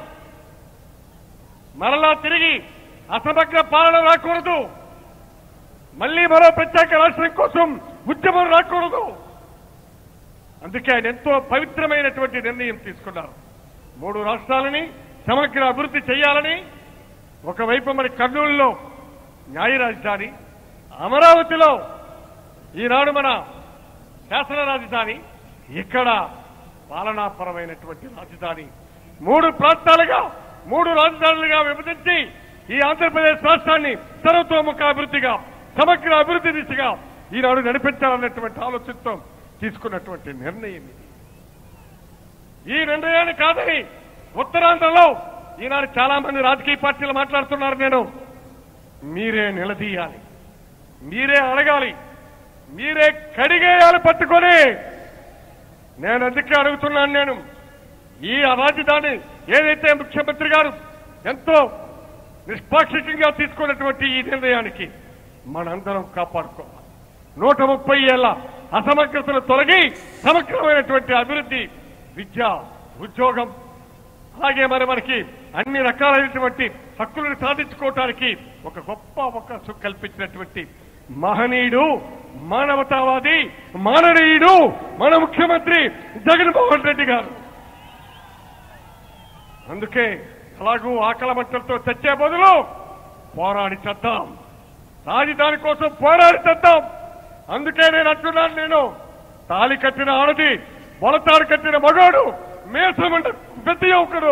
మరలా తిరిగి అసమగ్ర పాలన రాకూడదు, మళ్లీ మరో ప్రత్యేక రాష్ట్రం కోసం ఉద్యమం రాకూడదు. అందుకే ఆయన ఎంతో పవిత్రమైనటువంటి నిర్ణయం తీసుకున్నారు. మూడు రాష్ట్రాలని సమగ్ర అభివృద్ధి చేయాలని. ఒకవైపు మరి కర్నూలులో న్యాయ రాజధాని, అమరావతిలో ఈనాడు మన శాసన రాజధాని, ఇక్కడ పాలనాపరమైనటువంటి రాజధాని. మూడు ప్రాంతాలుగా మూడు రాజధానులుగా విభజించి ఈ ఆంధ్రప్రదేశ్ రాష్ట్రాన్ని సర్వతోముఖ అభివృద్ధిగా సమగ్ర అభివృద్ధి దిశగా ఈనాడు నడిపించాలన్నటువంటి ఆలోచనతో తీసుకున్నటువంటి నిర్ణయం ఇది. ఈ నిర్ణయాన్ని కాదని ఉత్తరాంధ్రలో ఈనాడు చాలా మంది రాజకీయ పార్టీలు మాట్లాడుతున్నారు. నేను మీరే నిలదీయాలి, మీరే అడగాలి, మీరే కడిగేయాలి పట్టుకొని. నేను అందుకే అడుగుతున్నాను. నేను ఈ రాజధాని ఏదైతే ముఖ్యమంత్రి గారు ఎంతో నిష్పాక్షికంగా తీసుకున్నటువంటి ఈ నిర్ణయానికి మనందరం కాపాడుకోవాలి. నూట ముప్పై ఏళ్ల అసమగ్రతను తొలగి సమగ్రమైనటువంటి అభివృద్ధి, విద్య, ఉద్యోగం, అలాగే మరి మనకి అన్ని రకాలైనటువంటి హక్కులను సాధించుకోవటానికి ఒక గొప్ప అవకాశం కల్పించినటువంటి మహనీయుడు, మానవతావాది, మాననీయుడు మన ముఖ్యమంత్రి జగన్మోహన్ రెడ్డి గారు. అందుకే అలాగూ ఆకల మంటలతో చచ్చే బదులు పోరాడి చేద్దాం, రాజధాని కోసం పోరాడి చేద్దాం. అందుకే నేను అంటున్నాను, నేను తాళి కట్టిన ఆడది, మొలతాడు కట్టిన మగోడు, మేసమంట ప్రతి ఒక్కరు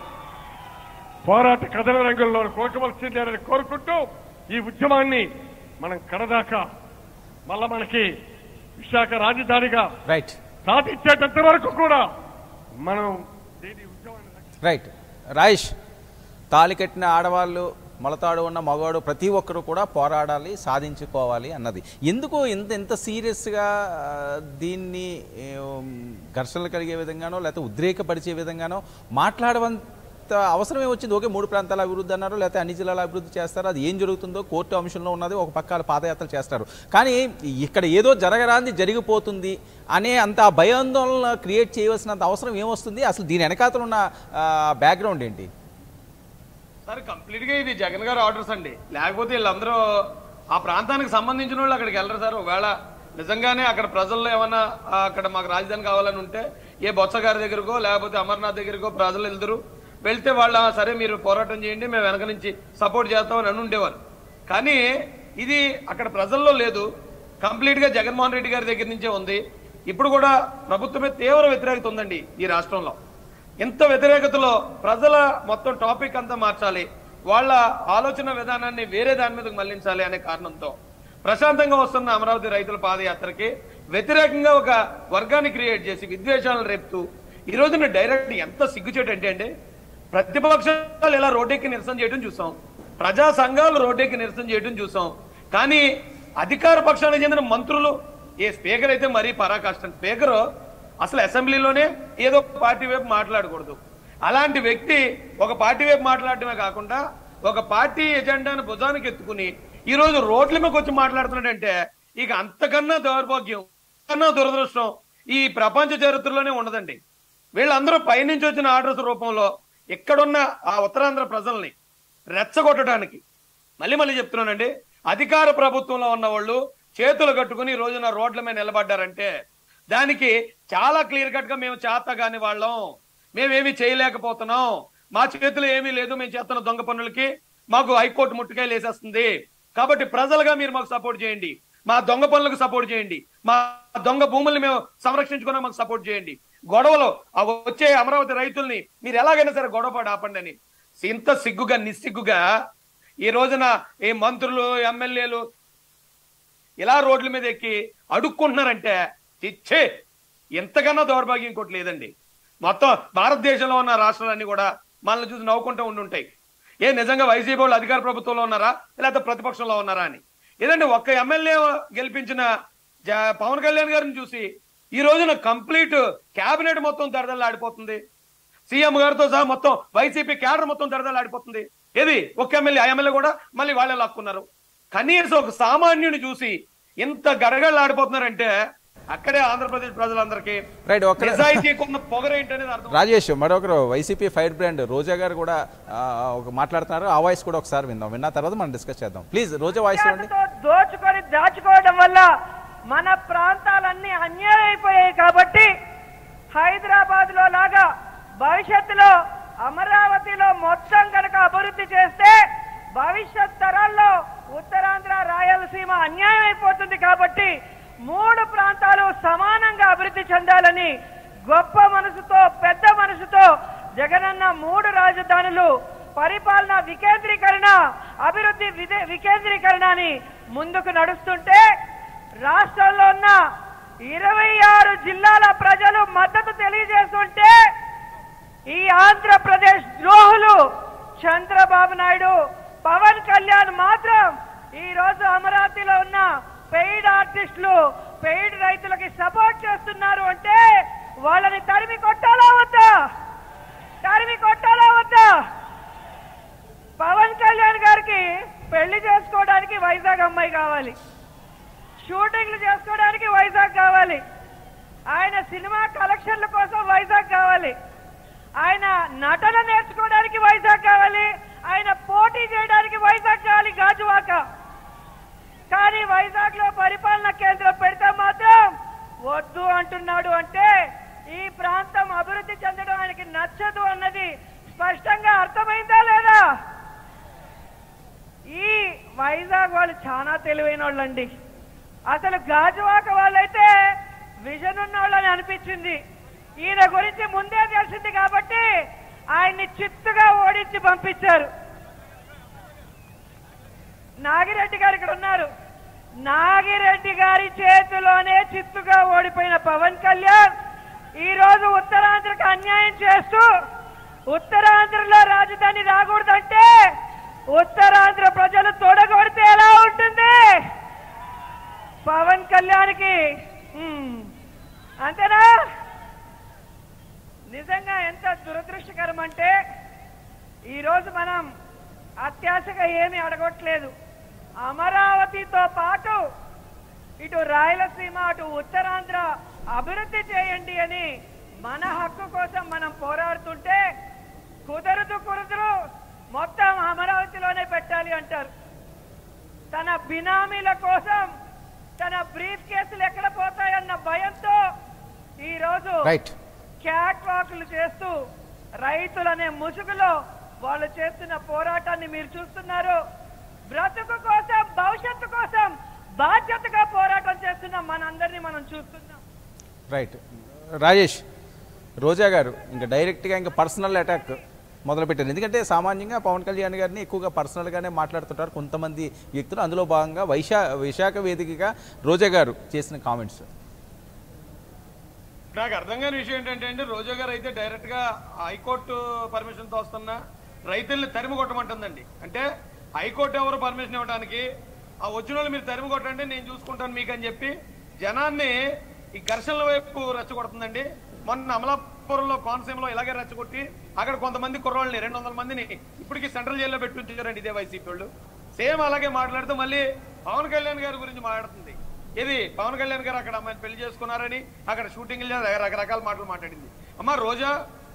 పోరాట కథన రంగంలో కోకవలసిందేనని కోరుకుంటూ ఈ ఉద్యమాన్ని మనం కడదాకా మళ్ళా మనకి విశాఖ రాజధానిగా రైట్ సాధించేటంత వరకు కూడా మనం దీని ఉద్యమాన్ని రైట్ రాయేష్, తాళి కట్టిన ఆడవాళ్ళు, మొలతాడు ఉన్న మగవాడు ప్రతి ఒక్కరు కూడా పోరాడాలి, సాధించుకోవాలి అన్నది. ఎందుకు ఇంత ఇంత సీరియస్గా దీన్ని ఘర్షణలు కలిగే విధంగానో లేకపోతే ఉద్రేకపరిచే విధంగానో మాట్లాడవంత అవసరమే వచ్చింది? ఓకే, మూడు ప్రాంతాల అభివృద్ధి అన్నారు, లేకపోతే అన్ని జిల్లాల అభివృద్ధి చేస్తారు, అది ఏం జరుగుతుందో కోర్టు అంశంలో ఉన్నది, ఒక పక్క పాదయాత్రలు చేస్తారు. కానీ ఇక్కడ ఏదో జరగరాంది జరిగిపోతుంది అనే అంత భయాందోళన క్రియేట్ చేయవలసినంత అవసరం ఏమొస్తుంది? అసలు దీని వెనకాతలు ఉన్న బ్యాక్గ్రౌండ్ ఏంటి? సార్ కంప్లీట్ గా ఇది జగన్ గారు ఆర్డర్స్ అండి, లేకపోతే వీళ్ళందరూ ఆ ప్రాంతానికి సంబంధించిన వాళ్ళు అక్కడికి వెళ్ళరు సార్. ఒకవేళ నిజంగానే అక్కడ ప్రజల్లో ఏమన్నా అక్కడ మాకు రాజధాని కావాలని ఉంటే ఏ బొత్స గారి దగ్గరకో లేకపోతే అమర్నాథ్ దగ్గరకో ప్రజలు వెళ్తారు, వెళ్తే వాళ్ళ సరే మీరు పోరాటం చేయండి, మేము వెనక నుంచి సపోర్ట్ చేస్తామని అని ఉండేవారు. కానీ ఇది అక్కడ ప్రజల్లో లేదు, కంప్లీట్ గా జగన్మోహన్ రెడ్డి గారి దగ్గర నుంచే ఉంది. ఇప్పుడు కూడా ప్రభుత్వమే తీవ్ర వ్యతిరేకత ఉందండి ఈ రాష్ట్రంలో. ఇంత వ్యతిరేకతలో ప్రజల మొత్తం టాపిక్ అంతా మార్చాలి, వాళ్ళ ఆలోచన విధానాన్ని వేరే దాని మీదకి మళ్లించాలి అనే కారణంతో ప్రశాంతంగా వస్తున్న అమరావతి రైతుల పాదయాత్రకి వ్యతిరేకంగా ఒక వర్గాన్ని క్రియేట్ చేసి విద్వేషాలను రేపుతూ ఈ రోజున డైరెక్ట్ ఎంత సిగ్గుచేటంటే అండి, ప్రతిపక్షాలు ఇలా రోడ్డెక్కి నిరసన చేయడం చూసాం, ప్రజా సంఘాలు రోడ్డెక్కి నిరసన చేయడం చూసాం, కానీ అధికార పక్షానికి చెందిన మంత్రులు, ఏ స్పీకర్ అయితే మరీ పరాకాష్ట, స్పీకర్ అసలు అసెంబ్లీలోనే ఏదో పార్టీ వైపు మాట్లాడకూడదు, అలాంటి వ్యక్తి ఒక పార్టీ వైపు మాట్లాడటమే కాకుండా ఒక పార్టీ ఎజెండాను భుజానికి ఎత్తుకుని ఈ రోజు రోడ్ల మీదకి వచ్చి మాట్లాడుతున్నాడంటే ఇక అంతకన్నా దౌర్భాగ్యం, అంతకన్నా దురదృష్టం ఈ ప్రపంచ చరిత్రలోనే ఉండదండి. వీళ్ళందరూ పైనుంచి వచ్చిన ఆర్డర్స్ రూపంలో ఇక్కడున్న ఆ ఉత్తరాంధ్ర ప్రజల్ని రెచ్చగొట్టడానికి, మళ్ళీ మళ్ళీ చెప్తున్నానండి, అధికార ప్రభుత్వంలో ఉన్న వాళ్ళు చేతులు కట్టుకుని ఈ రోజున రోడ్ల మీద నిలబడ్డారంటే దానికి చాలా క్లియర్ కట్ గా మేము చేత కాని వాళ్ళం, మేమేమి చేయలేకపోతున్నాం, మా చేతులు ఏమీ లేదు, మేము చేస్తున్న దొంగ పనులకి మాకు హైకోర్టు ముట్టుకాయలు వేసేస్తుంది, కాబట్టి ప్రజలుగా మీరు మాకు సపోర్ట్ చేయండి, మా దొంగ పనులకు సపోర్ట్ చేయండి, మా దొంగ భూముల్ని మేము సంరక్షించుకున్నా మాకు సపోర్ట్ చేయండి, గొడవలు వచ్చే అమరావతి రైతుల్ని మీరు ఎలాగైనా సరే గొడవపాటు ఆపండి అని ఇంత సిగ్గుగా నిస్సిగ్గుగా ఈ రోజున ఈ మంత్రులు ఎమ్మెల్యేలు ఇలా రోడ్ల మీద ఎక్కి అడుక్కుంటున్నారంటే ఇచ్చే ఎంతకన్నా దౌర్భాగ్యం ఇంకోటి లేదండి. మొత్తం భారతదేశంలో ఉన్న రాష్ట్రాలన్నీ కూడా మనల్ని చూసి నవ్వుకుంటూ ఉండుంటాయి, ఏ నిజంగా వైసీపీ వాళ్ళు అధికార ప్రభుత్వంలో ఉన్నారా లేకపోతే ప్రతిపక్షంలో ఉన్నారా అని. ఏదంటే ఒక్క ఎమ్మెల్యే గెలిపించిన పవన్ కళ్యాణ్ గారిని చూసి ఈ రోజున కంప్లీట్ క్యాబినెట్ మొత్తం దడదల్లాడిపోతుంది, సీఎం గారితో సహా మొత్తం వైసీపీ క్యాడర్ మొత్తం దడదల్లాడిపోతుంది. ఏది ఒక్క ఎమ్మెల్యే, ఆ ఎమ్మెల్యే కూడా మళ్ళీ వాళ్ళే లాక్కున్నారు. కనీసం ఒక సామాన్యుని చూసి ఇంత గడగడలాడిపోతున్నారంటే అక్కడే ఆంధ్రప్రదేశ్ ప్రజలందరికీ నిజాయితీకున్న పొగరేంటనేది అర్థం. రాజేష్, మరొకరు వైసీపీ ఫైర్ బ్రాండ్ రోజా గారు కూడా మాట్లాడుతున్నారు, ఆ వాయిస్ కూడా ఒకసారి విందాం, విన్న తర్వాత మనం డిస్కస్ చేద్దాం. ప్లీజ్ రోజా వాయిస్ ఇవ్వండి. దోచుకొని దాచుకోవడం వల్ల మన ప్రాంతాలన్నీ అన్యాయం అయిపోయాయి కాబట్టి హైదరాబాద్ లో లాగా భవిష్యత్తులో అమరావతిలో మొత్తం కనుక అభివృద్ధి చేస్తే భవిష్యత్ తరాల్లో ఉత్తరాంధ్ర రాయలసీమ అన్యాయం అయిపోతుంది. కాబట్టి మూడు ప్రాంతాలు సమానంగా అభివృద్ధి చెందాలని గొప్ప మనసుతో పెద్ద మనసుతో జగనన్న మూడు రాజధానులు పరిపాలన వికేంద్రీకరణ అభివృద్ధి వికేంద్రీకరణ అని ముందుకు నడుస్తుంటే రాష్ట్రంలో ఉన్న ఇరవై ఆరు జిల్లాల ప్రజలు మద్దతు తెలియజేస్తుంటే ఈ ఆంధ్రప్రదేశ్ ద్రోహులు చంద్రబాబు నాయుడు పవన్ కళ్యాణ్ మాత్రం ఈ రోజు అమరావతిలో ఉన్న పెయిడ్ ఆర్టిస్టులు పెయిడ్ రైతులకి సపోర్ట్ చేస్తున్నారు అంటే వాళ్ళని తరిమి కొట్టాలా వద్దా? తరిమి కొట్టాలా వద్దా? పవన్ కళ్యాణ్ గారికి పెళ్లి చేసుకోవడానికి వైజాగ్ అమ్మాయి కావాలి, షూటింగ్లు చేసుకోవడానికి వైజాగ్ కావాలి, ఆయన సినిమా కలెక్షన్ల కోసం వైజాగ్ కావాలి, ఆయన నటన నేర్చుకోవడానికి వైజాగ్ కావాలి, ఆయన పోటీ చేయడానికి వైజాగ్ కావాలి, గాజువాక. కానీ వైజాగ్ లో పరిపాలన కేంద్రం పెడితే మాత్రం వద్దు అంటున్నాడు అంటే ఈ ప్రాంతం అభివృద్ధి చెందడం ఆయనకి నచ్చదు అన్నది స్పష్టంగా వైజాగ్ వాళ్ళు చాలా తెలివైన వాళ్ళండి. అసలు గాజువాక వాళ్ళైతే విజన్ ఉన్న వాళ్ళని అనిపించింది. ఈయన గురించి ముందే తెలిసింది కాబట్టి ఆయన్ని చిత్తుగా ఓడించి పంపించారు. నాగిరెడ్డి గారు ఇక్కడ ఉన్నారు. నాగిరెడ్డి గారి చేతిలోనే చిత్తుగా ఓడిపోయిన పవన్ కళ్యాణ్ ఈ రోజు ఉత్తరాంధ్రకు అన్యాయం చేస్తూ ఉత్తరాంధ్రలో రాజధాని రాకూడదంటే ఉత్తరాంధ్ర ప్రజలు తొడగొడితే ఎలా ఉంటుంది? పవన్ కళ్యాణ్కి అంతేనా? నిజంగా ఎంత దురదృష్టకరం అంటే ఈరోజు మనం అత్యాశగా ఏమీ అడగట్లేదు. అమరావతితో పాటు ఇటు రాయలసీమ అటు ఉత్తరాంధ్ర అభివృద్ధి చేయండి అని మన హక్కు కోసం మనం పోరాడుతుంటే కుదరదు కుదరదు మొత్తం అమరావతిలోనే పెట్టాలి అంటారు. తన బినామీల కోసం తన బ్రీఫ్ కేసులు ఎక్కడ పోతాయన్న భయంతో ఈరోజు క్యాట్ వాకులు చేస్తూ రైతులనే ముసుగులో వాళ్ళు చేస్తున్న పోరాటాన్ని మీరు చూస్తున్నారు. బ్రతుకు కోసం భవిష్యత్తు కోసం బాధ్యతగా పోరాటం చేస్తున్న మనందరినీ మనం చూస్తున్నాం. రైట్ రాజేష్, రోజా గారు ఇంకా డైరెక్ట్గా ఇంకా పర్సనల్ అటాక్ మొదలుపెట్టారు. ఎందుకంటే సామాన్యంగా పవన్ కళ్యాణ్ గారిని ఎక్కువగా పర్సనల్గానే మాట్లాడుతుంటారు కొంతమంది వ్యక్తులు. అందులో భాగంగా వైశా విశాఖ వేదికగా రోజా గారు చేసిన కామెంట్స్ నాకు అర్థం కాని విషయం ఏంటంటే అండి, రోజా గారు అయితే డైరెక్ట్గా హైకోర్టు పర్మిషన్తో వస్తున్న రైతుల్ని తరిమి కొట్టమంటుందండి. అంటే హైకోర్టు ఎవరు పర్మిషన్ ఇవ్వడానికి, ఆ వచ్చిన వాళ్ళు మీరు తరిమి కొట్టండి నేను చూసుకుంటాను మీకు అని చెప్పి జనాన్ని ఈ ఘర్షణల వైపు రెచ్చగొడుతుందండి. మొన్న అమలాపురంలో కోనసీమలో ఇలాగే రెచ్చగొట్టి అక్కడ కొంతమంది కుర్రోళ్ళని రెండు వందల మందిని ఇప్పటికీ సెంట్రల్ జైల్లో పెట్టి ఉంచారండి ఇదే వైసీపీ వాళ్ళు. సేమ్ అలాగే మాట్లాడుతూ మళ్ళీ పవన్ కళ్యాణ్ గారి గురించి మాట్లాడుతుంది. ఇది పవన్ కళ్యాణ్ గారు అక్కడ అమ్మాయిని పెళ్లి చేసుకున్నారని అక్కడ షూటింగ్ రకరకాల మాటలు మాట్లాడింది. అమ్మ రోజా,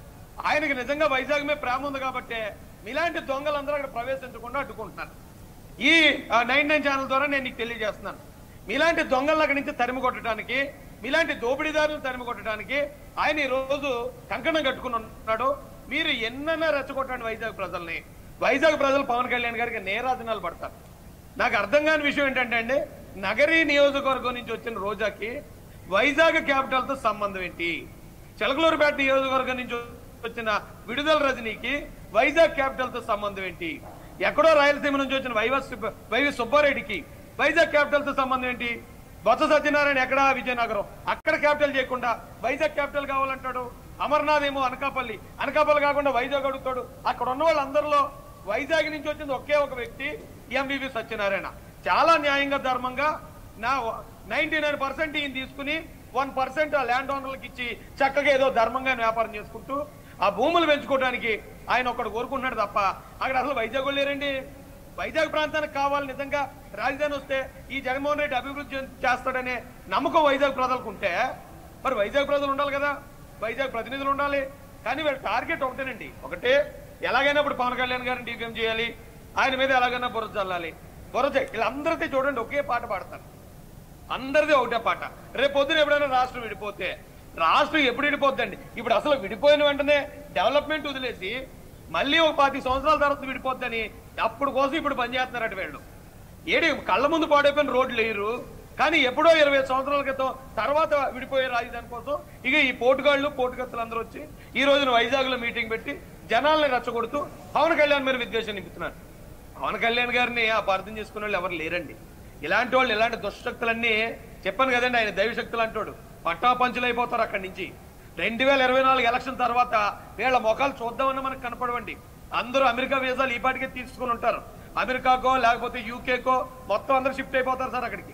ఆయనకి నిజంగా వైజాగ్ మీద ప్రేమ ఉంది కాబట్టి మీలాంటి దొంగలందరూ అక్కడ ప్రవేశించకుండా అడ్డుకుంటున్నారు. ఈ నైన్ నైన్ ఛానల్ ద్వారా నేను నీకు తెలియజేస్తున్నాను, మీలాంటి దొంగలను అక్కడి నుంచి తరిమి కొట్టడానికి, మీలాంటి దోపిడీదారులను తరిమి కొట్టడానికి ఆయన ఈ రోజు కంకణం కట్టుకుని ఉన్నాడు. మీరు ఎన్నైనా రెచ్చగొట్టండి వైజాగ్ ప్రజల్ని. వైజాగ్ ప్రజలు పవన్ కళ్యాణ్ గారికి నేరాజనాలు పడతారు. నాకు అర్థం కాని విషయం ఏంటంటే అండి, నగరీ నియోజకవర్గం నుంచి వచ్చిన రోజాకి వైజాగ్ క్యాపిటల్ తో సంబంధం ఏంటి? చిలకలూరుపేట నియోజకవర్గం నుంచి వచ్చిన విడుదల రజనీకి వైజాగ్ క్యాపిటల్ తో సంబంధం ఏంటి? ఎక్కడో రాయలసీమ నుంచి వచ్చిన వైవస్ వైవి సుబ్బారెడ్డికి వైజాగ్ క్యాపిటల్ తో సంబంధం ఏంటి? బొత్స సత్యనారాయణ ఎక్కడ విజయనగరం, అక్కడ క్యాపిటల్ చేయకుండా వైజాగ్ క్యాపిటల్ కావాలంటాడు. అమర్నాథ్ ఏమో అనకాపల్లి, అనకాపల్లి కాకుండా వైజాగ్ అడుగుతాడు. అక్కడ ఉన్న వాళ్ళందరిలో వైజాగ్ నుంచి వచ్చింది ఒకే ఒక వ్యక్తి, ఎంవివి సత్యనారాయణ. చాలా న్యాయంగా ధర్మంగా నా నైన్టీ నైన్ పర్సెంట్ ఈయన తీసుకుని వన్ పర్సెంట్ ఆ ల్యాండ్ ఓనర్లకు ఇచ్చి చక్కగా ఏదో ధర్మంగా వ్యాపారం చేసుకుంటూ ఆ భూములు పెంచుకోవడానికి ఆయన ఒక్కడు కోరుకుంటున్నాడు తప్ప అక్కడ అసలు వైజాగ్ లేరండి. వైజాగ్ ప్రాంతానికి కావాలి నిజంగా రాజధాని వస్తే ఈ జగన్మోహన్ రెడ్డి అభివృద్ధి చేస్తాడనే నమ్మకం వైజాగ్ ప్రజలకు ఉంటే మరి వైజాగ్ ప్రజలు ఉండాలి కదా, వైజాగ్ ప్రతినిధులు ఉండాలి. కానీ వీళ్ళ టార్గెట్ ఒకటేనండి, ఒకటే ఎలాగైనా ఇప్పుడు పవన్ కళ్యాణ్ గారిని డీపీఎం చేయాలి, ఆయన మీద ఎలాగైనా బురద చల్లాలి. బురద వీళ్ళందరితో చూడండి ఒకే పాట పాడతారు, అందరిది ఒకటే పాట. రేపు పొద్దున ఎప్పుడైనా రాష్ట్రం విడిపోతే, రాష్ట్రం ఎప్పుడు విడిపోద్దండి? ఇప్పుడు అసలు విడిపోయిన వెంటనే డెవలప్మెంట్ వదిలేసి మళ్ళీ ఒక పాతి సంవత్సరాల తర్వాత విడిపోద్దని అప్పుడు కోసం ఇప్పుడు పనిచేస్తున్నారట వీళ్ళు. ఏడి కళ్ళ ముందు పాడైపోయిన రోడ్లు లేరు, కానీ ఎప్పుడో ఇరవై సంవత్సరాల క్రితం తర్వాత విడిపోయే రాజధాని కోసం ఇక ఈ పోటుగాళ్లు పోటుకత్తులు అందరూ వచ్చి ఈ రోజున వైజాగ్ లో మీటింగ్ పెట్టి జనాల్ని రెచ్చగొడుతూ పవన్ కళ్యాణ్ మీద విద్వేషం నింపుతున్నారు. పవన్ కళ్యాణ్ గారిని అపార్థం చేసుకునే వాళ్ళు ఎవరు లేరండి. ఇలాంటి వాళ్ళు ఇలాంటి దుష్టశక్తులన్నీ చెప్పాను కదండి, ఆయన దైవశక్తులు అంటాడు, పట్టాపంచులు అయిపోతారు అక్కడి నుంచి. రెండు వేల ఇరవై నాలుగు ఎలక్షన్ తర్వాత వీళ్ళ మొఖాలు చూద్దామని మనకు కనపడవండి. అందరూ అమెరికా వీసాలు ఈ పాటికే తీసుకుని ఉంటారు, అమెరికాకో లేకపోతే యూకేకో మొత్తం అందరూ షిఫ్ట్ అయిపోతారు సార్ అక్కడికి.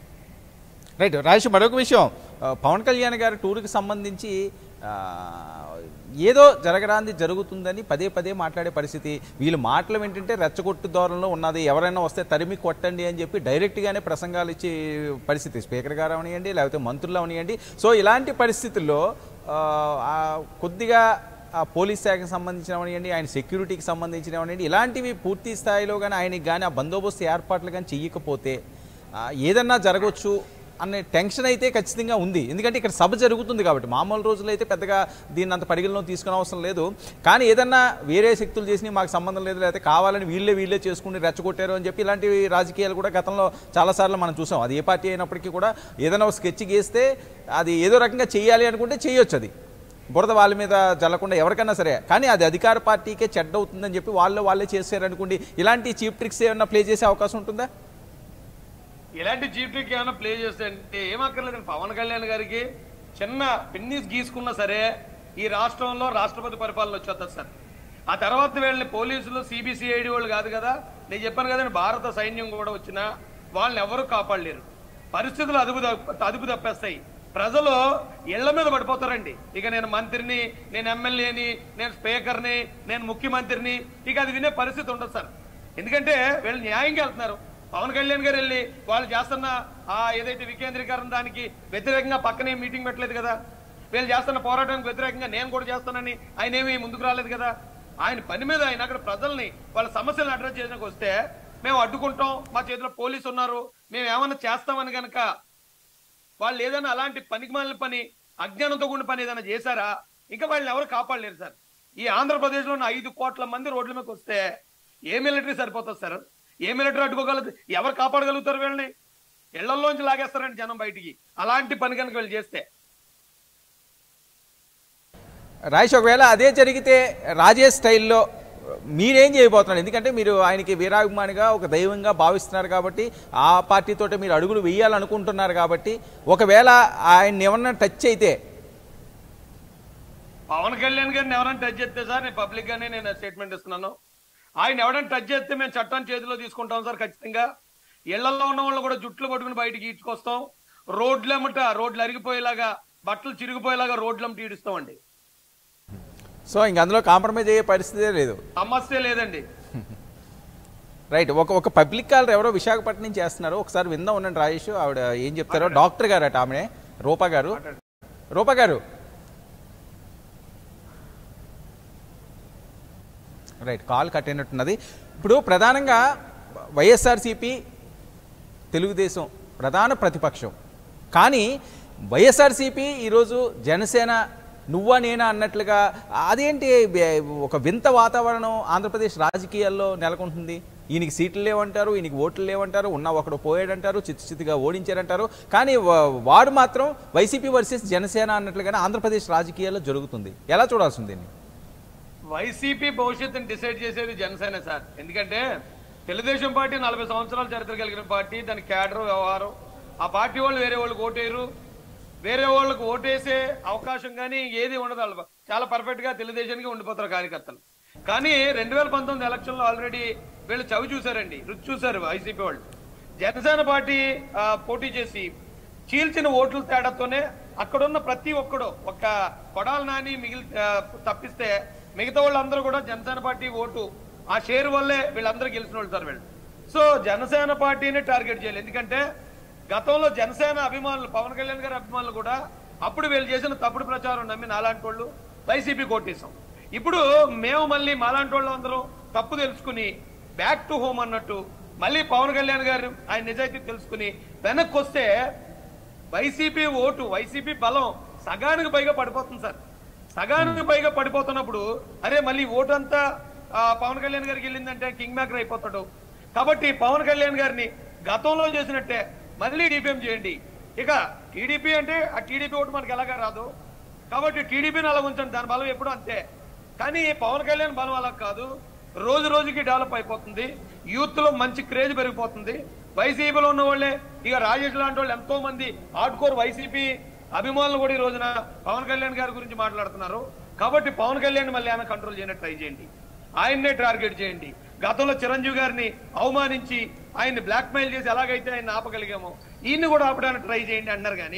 రైట్ రాజేష్, మరొక విషయం, పవన్ కళ్యాణ్ గారి టూర్కి సంబంధించి ఏదో జరగరాంది జరుగుతుందని పదే పదే మాట్లాడే పరిస్థితి. వీళ్ళు మాటలు ఏంటంటే రెచ్చగొట్టు ధోరణిలో ఉన్నది, ఎవరైనా వస్తే తరిమి కొట్టండి అని చెప్పి డైరెక్ట్గానే ప్రసంగాలు ఇచ్చే పరిస్థితి, స్పీకర్ గారు అవనియండి లేకపోతే మంత్రులు అవనియండి. సో ఇలాంటి పరిస్థితుల్లో కొద్దిగా పోలీస్ శాఖకు సంబంధించినవనియండి, ఆయన సెక్యూరిటీకి సంబంధించినవనియండి, ఇలాంటివి పూర్తి స్థాయిలో కానీ ఆయనకి కానీ ఆ బందోబస్తు ఏర్పాట్లు కానీ చెయ్యకపోతే ఏదన్నా జరగవచ్చు అనే టెన్షన్ అయితే ఖచ్చితంగా ఉంది. ఎందుకంటే ఇక్కడ సభ జరుగుతుంది కాబట్టి మామూలు రోజులైతే పెద్దగా దీన్ని అంత పరిగణలో తీసుకునే అవసరం లేదు. కానీ ఏదన్నా వేరే శక్తులు చేసి మాకు సంబంధం లేదు, లేకపోతే కావాలని వీళ్ళే వీళ్ళే చేసుకుని రెచ్చగొట్టారు అని చెప్పి ఇలాంటి రాజకీయాలు కూడా గతంలో చాలాసార్లు మనం చూసాం. అది ఏ పార్టీ అయినప్పటికీ కూడా ఏదైనా ఒక స్కెచ్ గీస్తే అది ఏదో రకంగా చేయాలి అనుకుంటే చేయొచ్చు, అది బురద వాళ్ళ మీద జల్లకుండా ఎవరికైనా సరే. కానీ అది అధికార పార్టీకే చెడ్డ అవుతుందని చెప్పి వాళ్ళు వాళ్ళే చేశారనుకోండి, ఇలాంటి చీప్ ట్రిక్స్ ఏమైనా ప్లే చేసే అవకాశం ఉంటుందా? ఇలాంటి చీప్ ట్రిక్ ఏమైనా ప్లే చేస్తే అంటే ఏమక్కర్లేదండి. పవన్ కళ్యాణ్ గారికి చిన్న పెన్నీస్ గీసుకున్నా సరే ఈ రాష్ట్రంలో రాష్ట్రపతి పరిపాలన వచ్చేస్తుంది సార్. ఆ తర్వాత వీళ్ళని పోలీసులు సిబిసిఐడి వాళ్ళు కాదు కదా, నేను చెప్పాను కదండి, భారత సైన్యం కూడా వచ్చినా వాళ్ళని ఎవరు కాపాడలేరు. పరిస్థితులు అదుపు అదుపు తప్పేస్తాయి. ప్రజలు ఇళ్ల మీద పడిపోతారండి. ఇక నేను మంత్రిని, నేను ఎమ్మెల్యేని, నేను స్పీకర్ని, నేను ముఖ్యమంత్రిని, ఇక అది వినే పరిస్థితి ఉండదు సార్. ఎందుకంటే వీళ్ళు న్యాయంగా వెళ్తున్నారు. పవన్ కళ్యాణ్ గారు వెళ్ళి వాళ్ళు చేస్తున్న ఆ ఏదైతే వికేంద్రీకరణ దానికి వ్యతిరేకంగా పక్కనే మీటింగ్ పెట్టలేదు కదా, వీళ్ళు చేస్తున్న పోరాటానికి వ్యతిరేకంగా నేను కూడా చేస్తానని ఆయన ఏమీ ముందుకు రాలేదు కదా. ఆయన పని మీద ఆయన అక్కడ ప్రజల్ని వాళ్ళ సమస్యలను అడ్రస్ చేయడానికి వస్తే మేము అడ్డుకుంటాం, మా చేతిలో పోలీసు ఉన్నారు, మేము ఏమన్నా చేస్తామని కనుక వాళ్ళు ఏదైనా అలాంటి పనికిమాలిన పని, అజ్ఞానంతో కూడిన పని ఏదైనా చేశారా, ఇంకా వాళ్ళని ఎవరు కాపాడలేరు సార్. ఈ ఆంధ్రప్రదేశ్ లో ఉన్న ఐదు కోట్ల మంది రోడ్ల మీదకి వస్తే ఏ మిలిటరీ సరిపోతుంది సార్? ఏ మిలిటరీ అడ్డుకోగలదు? ఎవరు కాపాడగలుగుతారు వీళ్ళని? ఇళ్లలోంచి లాగేస్తారండి జనం బయటికి, అలాంటి పని కనుక వీళ్ళు చేస్తే. రాజేష్, ఒకవేళ అదే జరిగితే రాజేష్ స్టైల్లో మీరేం చేయబోతున్నారు? ఎందుకంటే మీరు ఆయనకి వీరాభిమానిగా ఒక దైవంగా భావిస్తున్నారు కాబట్టి, ఆ పార్టీతోటి మీరు అడుగులు వేయాలనుకుంటున్నారు కాబట్టి, ఒకవేళ ఆయన ఏమన్నా టచ్ అయితే పవన్ కళ్యాణ్ గారిని ఎవరైనా టచ్ చేస్తే సార్, నేను పబ్లిక్ గానే నేను స్టేట్మెంట్ ఇస్తున్నాను, ఆయన ఎవరైనా టచ్ చేస్తే మేము చట్టాన్ని చేతిలో తీసుకుంటాం సార్ ఖచ్చితంగా. ఇళ్లలో ఉన్న వాళ్ళు కూడా జుట్లు పట్టుకుని బయటికి ఈడ్చుకొస్తాం. రోడ్లమ్మట రోడ్లు అరిగిపోయేలాగా, బట్టలు చిరిగిపోయేలాగా రోడ్లమ్మట ఈడుస్తామండి. సో ఇంక అందులో కాంప్రమైజ్ అయ్యే పరిస్థితే లేదు, సమస్య లేదండి. రైట్. ఒక ఒక పబ్లిక్ కాలర్ ఎవరో విశాఖపట్నం నుంచి చేస్తున్నారు, ఒకసారి విందాం ఉండండి రాజేష్. ఆవిడ ఏం చెప్తారో. డాక్టర్ గారు అట, ఆమె రూపా గారు. రూపా గారు, రైట్, కాల్ కట్ అయినట్టున్నది. ఇప్పుడు ప్రధానంగా వైఎస్ఆర్సీపీ తెలుగుదేశం ప్రధాన ప్రతిపక్షం, కానీ వైఎస్ఆర్సీపీ ఈరోజు జనసేన నువ్వా నేనా అన్నట్లుగా అదేంటి ఒక వింత వాతావరణం ఆంధ్రప్రదేశ్ రాజకీయాల్లో నెలకొంటుంది. ఈయనకి సీట్లు లేవంటారు, ఈయనకి ఓట్లు లేవంటారు, ఉన్న ఒకడు పోయాడంటారు, చిత్తు చిత్తుగా ఓడించారంటారు. కానీ వాడు మాత్రం వైసీపీ వర్సెస్ జనసేన అన్నట్లుగానే ఆంధ్రప్రదేశ్ రాజకీయాల్లో జరుగుతుంది. ఎలా చూడాల్సింది దీన్ని? వైసీపీ భవిష్యత్తుని డిసైడ్ చేసేది జనసేన సార్. ఎందుకంటే తెలుగుదేశం పార్టీ నలభై సంవత్సరాల చరిత్ర కలిగిన పార్టీ, దాని క్యాడర్ వ్యవహారం, ఆ పార్టీ వాళ్ళు వేరే వాళ్ళకి ఓటేరు, వేరే వాళ్ళకు ఓటేసే అవకాశం కానీ ఏది ఉండదు. వాళ్ళు చాలా పర్ఫెక్ట్ గా తెలుగుదేశానికి ఉండిపోతారు కార్యకర్తలు. కానీ రెండు వేల పంతొమ్మిది ఎలక్షన్ లో ఆల్రెడీ వీళ్ళు చవి చూసారండి, రుచి చూసారు వైసీపీ వాళ్ళు. జనసేన పార్టీ పోటీ చేసి చీల్చిన ఓట్ల తేడాతోనే అక్కడున్న ప్రతి ఒక్కడు ఒక్క కొడాలి నాని మిగిలి తప్పిస్తే మిగతా వాళ్ళందరూ కూడా జనసేన పార్టీ ఓటు ఆ షేర్ వల్లే వీళ్ళందరూ గెలిచిన వాళ్ళు సార్ వీళ్ళు. సో జనసేన పార్టీని టార్గెట్ చేయాలి. ఎందుకంటే గతంలో జనసేన అభిమానులు, పవన్ కళ్యాణ్ గారి అభిమానులు కూడా అప్పుడు వీళ్ళు చేసిన తప్పుడు ప్రచారం నమ్మి నాలాంటి వాళ్ళు వైసీపీ కోటేశాం. ఇప్పుడు మేము మళ్ళీ మాలాంటి వాళ్ళు అందరూ తప్పు తెలుసుకుని బ్యాక్ టు హోమ్ అన్నట్టు మళ్ళీ పవన్ కళ్యాణ్ గారు ఆయన నిజాయితీ తెలుసుకుని వెనక్కి వస్తే వైసీపీ ఓటు, వైసీపీ బలం సగానికి పైగా పడిపోతుంది సార్. సగానికి పైగా పడిపోతున్నప్పుడు అరే మళ్ళీ ఓటు అంతా పవన్ కళ్యాణ్ గారికి వెళ్ళిందంటే కింగ్ మేకర్ అయిపోతాడు. కాబట్టి పవన్ కళ్యాణ్ గారిని గతంలో చేసినట్టే మళ్ళీ డిఫేమ్ చేయండి. ఇక టీడీపీ అంటే ఆ టీడీపీ ఓటు మనకి ఎలాగా రాదు, కాబట్టి టీడీపీని అలా ఉంచండి, దాని బలం ఎప్పుడు అంతే. కానీ పవన్ కళ్యాణ్ బలం అలా కాదు, రోజు రోజుకి డెవలప్ అయిపోతుంది, యూత్ లో మంచి క్రేజ్ పెరిగిపోతుంది. వైసీపీలో ఉన్న వాళ్ళే ఇక రాజేష్ లాంటి వాళ్ళు ఎంతో మంది హార్డ్ కోర్ వైసీపీ అభిమానులు కూడా ఈ రోజున పవన్ కళ్యాణ్ గారి గురించి మాట్లాడుతున్నారు. కాబట్టి పవన్ కళ్యాణ్ మళ్ళీ ఆయన కంట్రోల్ చేయడానికి ట్రై చేయండి, ఆయన్నే టార్గెట్ చేయండి. గతంలో చిరంజీవి గారిని అవమానించి ఆయన్ని బ్లాక్ మెయిల్ చేసి ఎలాగైతే ఆయన ఆపగలిగామో ఈయన్ని కూడా ఆపడానికి ట్రై చేయండి అన్నారు. కానీ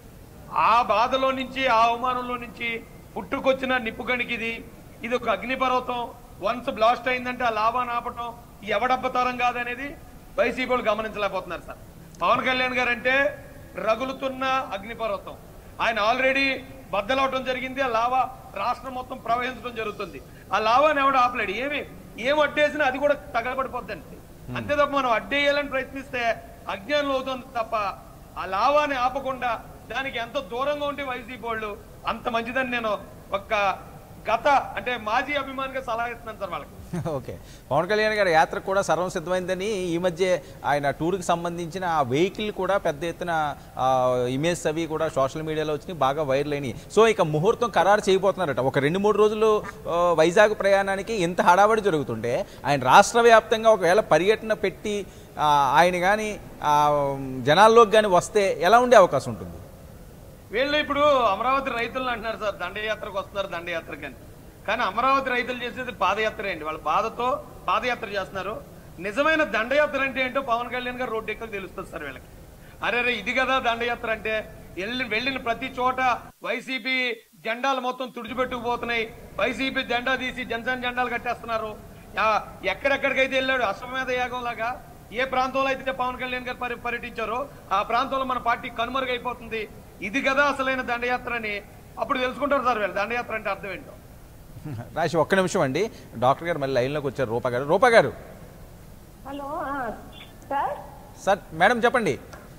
ఆ బాధలో నుంచి, ఆ అవమానంలో నుంచి పుట్టుకొచ్చిన నిప్పుగణికి ఇది ఇది ఒక అగ్నిపర్వతం. వన్స్ బ్లాస్ట్ అయిందంటే ఆ లాభాన్ని ఆపటం ఎవడబ్బతరం కాదనేది వైసీపీ వాళ్ళు గమనించలేకపోతున్నారు సార్. పవన్ కళ్యాణ్ గారు అంటే రగులుతున్న అగ్నిపర్వతం. ఆయన ఆల్రెడీ బద్దలవటం జరిగింది, ఆ లావా రాష్ట్రం మొత్తం ప్రవహించడం జరుగుతుంది. ఆ లావాని ఎవడు ఆపలేడు. ఏమి ఏం అడ్డేసినా అది కూడా తగలబడిపోద్దండి. అంతే తప్ప మనం అడ్డేయాలని ప్రయత్నిస్తే అజ్ఞానం అవుతుంది తప్ప ఆ లావాన్ని ఆపకుండా దానికి ఎంత దూరంగా ఉంటే వైసీపీ వాళ్ళు అంత మంచిదని నేను ఒక్క గత అంటే మాజీ అభిమానిగా సలహా ఇస్తున్నాను సార్ వాళ్ళకి. ఓకే, పవన్ కళ్యాణ్ గారి యాత్ర కూడా సర్వం సిద్ధమైందని ఈ మధ్య ఆయన టూర్కి సంబంధించిన ఆ వెహికల్ కూడా పెద్ద ఎత్తున ఇమేజ్ అవి కూడా సోషల్ మీడియాలో వచ్చినాయి, బాగా వైరల్ అయినాయి. సో ఇక ముహూర్తం ఖరారు చేయబోతున్నారట. ఒక రెండు మూడు రోజులు వైజాగ్ ప్రయాణానికి ఇంత హడావడి జరుగుతుంటే ఆయన రాష్ట్ర వ్యాప్తంగా ఒకవేళ పర్యటన పెట్టి ఆయన కానీ జనాల్లోకి కానీ వస్తే ఎలా ఉండే అవకాశం ఉంటుంది? వీళ్ళు ఇప్పుడు అమరావతి రైతులను అంటున్నారు సార్, దండయాత్రకు వస్తున్నారు దండయాత్రకి అని. కానీ అమరావతి రైతులు చేసేది పాదయాత్ర అండి. వాళ్ళ బాధతో పాదయాత్ర చేస్తున్నారు. నిజమైన దండయాత్ర అంటే ఏంటో పవన్ కళ్యాణ్ గారు రోడ్డు ఎక్కలు తెలుస్తుంది సార్ వీళ్ళకి. అరే రే ఇది కదా దండయాత్ర అంటే. వెళ్ళి వెళ్ళిన ప్రతి చోట వైసీపీ జెండాలు మొత్తం తుడిచిపెట్టుకుపోతున్నాయి. వైసీపీ జెండా తీసి జనసేన జెండాలు కట్టేస్తున్నారు. ఎక్కడెక్కడికైతే వెళ్ళాడు అశ్వమేధ యాగం లాగా ఏ ప్రాంతంలో అయితే పవన్ కళ్యాణ్ గారు పర్యటించారో ఆ ప్రాంతంలో మన పార్టీ కనుమరుగైపోతుంది. ఇది కదా అసలైన దండయాత్ర అని అప్పుడు తెలుసుకుంటారు సార్ వీళ్ళు దండయాత్ర అంటే అర్థం ఏంటో. రాశి ఒక్క నిమిషం అండి, డాక్టర్ గారు మళ్ళీ లైన్లోకి వచ్చారు. రూపా గారు రూపా గారు హలో సార్. సార్ మేడం చెప్పండి.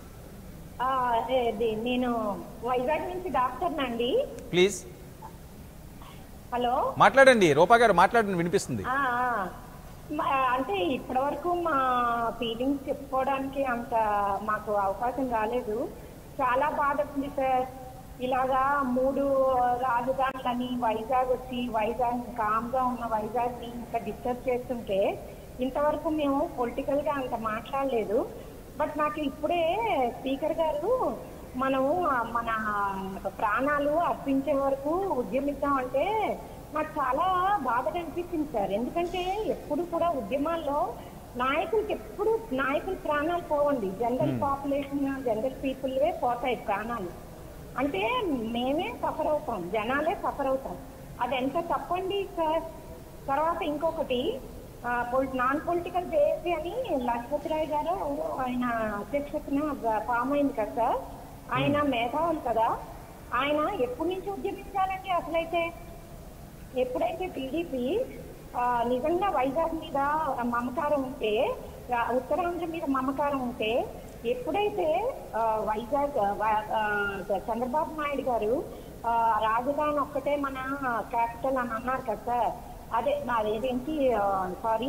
నేను వైజాగ్ నుంచి డాక్టర్ నండి. ప్లీజ్ హలో మాట్లాడండి. రూపా గారు మాట్లాడండి, వినిపిస్తుంది. అంటే ఇప్పటి వరకు మా ఫీలింగ్స్ చెప్పుకోవడానికి అంత మాకు అవకాశం రాలేదు. చాలా బాధ ఉంది సార్. ఇలాగా మూడు రాజధానులని వైజాగ్ వచ్చి వైజాగ్ కామ్ గా ఉన్న వైజాగ్ ని ఇంకా డిస్టర్బ్ చేస్తుంటే ఇంతవరకు మేము పొలిటికల్ గా అంత మాట్లాడలేదు. బట్ నాకు ఇప్పుడే స్పీకర్ గారు మనము మన ప్రాణాలు అర్పించే వరకు ఉద్యమిద్దాం అంటే నాకు చాలా బాధగా అనిపించింది సార్. ఎందుకంటే ఎప్పుడు కూడా ఉద్యమాల్లో నాయకులకి ఎప్పుడు నాయకుల ప్రాణాలు పోవండి, జనరల్ పాపులేషన్ జనరల్ పీపుల్వే పోతాయి ప్రాణాలు. అంటే మేమే సఫర్ అవుతాం, జనాలే సఫర్ అవుతాం. అది ఎంత తప్పండి సార్. తర్వాత ఇంకొకటి నాన్ పొలిటికల్ జేఏసీ అని లక్ష్మణ్ రాయ్ గారు ఆయన అధ్యక్షతన ఫామ్ అయింది కదా సార్. ఆయన మేధావులు కదా, ఆయన ఎప్పటి నుంచి ఉద్యమించాలండి అసలైతే. ఎప్పుడైతే టీడీపీ నిజంగా వైజాగ్ మీద మమకారం ఉంటే, ఉత్తరాంధ్ర మీద మమకారం ఉంటే, ఎప్పుడైతే వైజాగ్ చంద్రబాబు నాయుడు గారు రాజధాని ఒక్కటే మన క్యాపిటల్ అని అన్నారు కదా సార్. అదే అదేంటి సారీ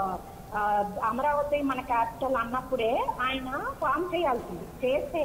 అమరావతి మన క్యాపిటల్ అన్నప్పుడే ఆయన ఫామ్ చేయాల్సింది. చేస్తే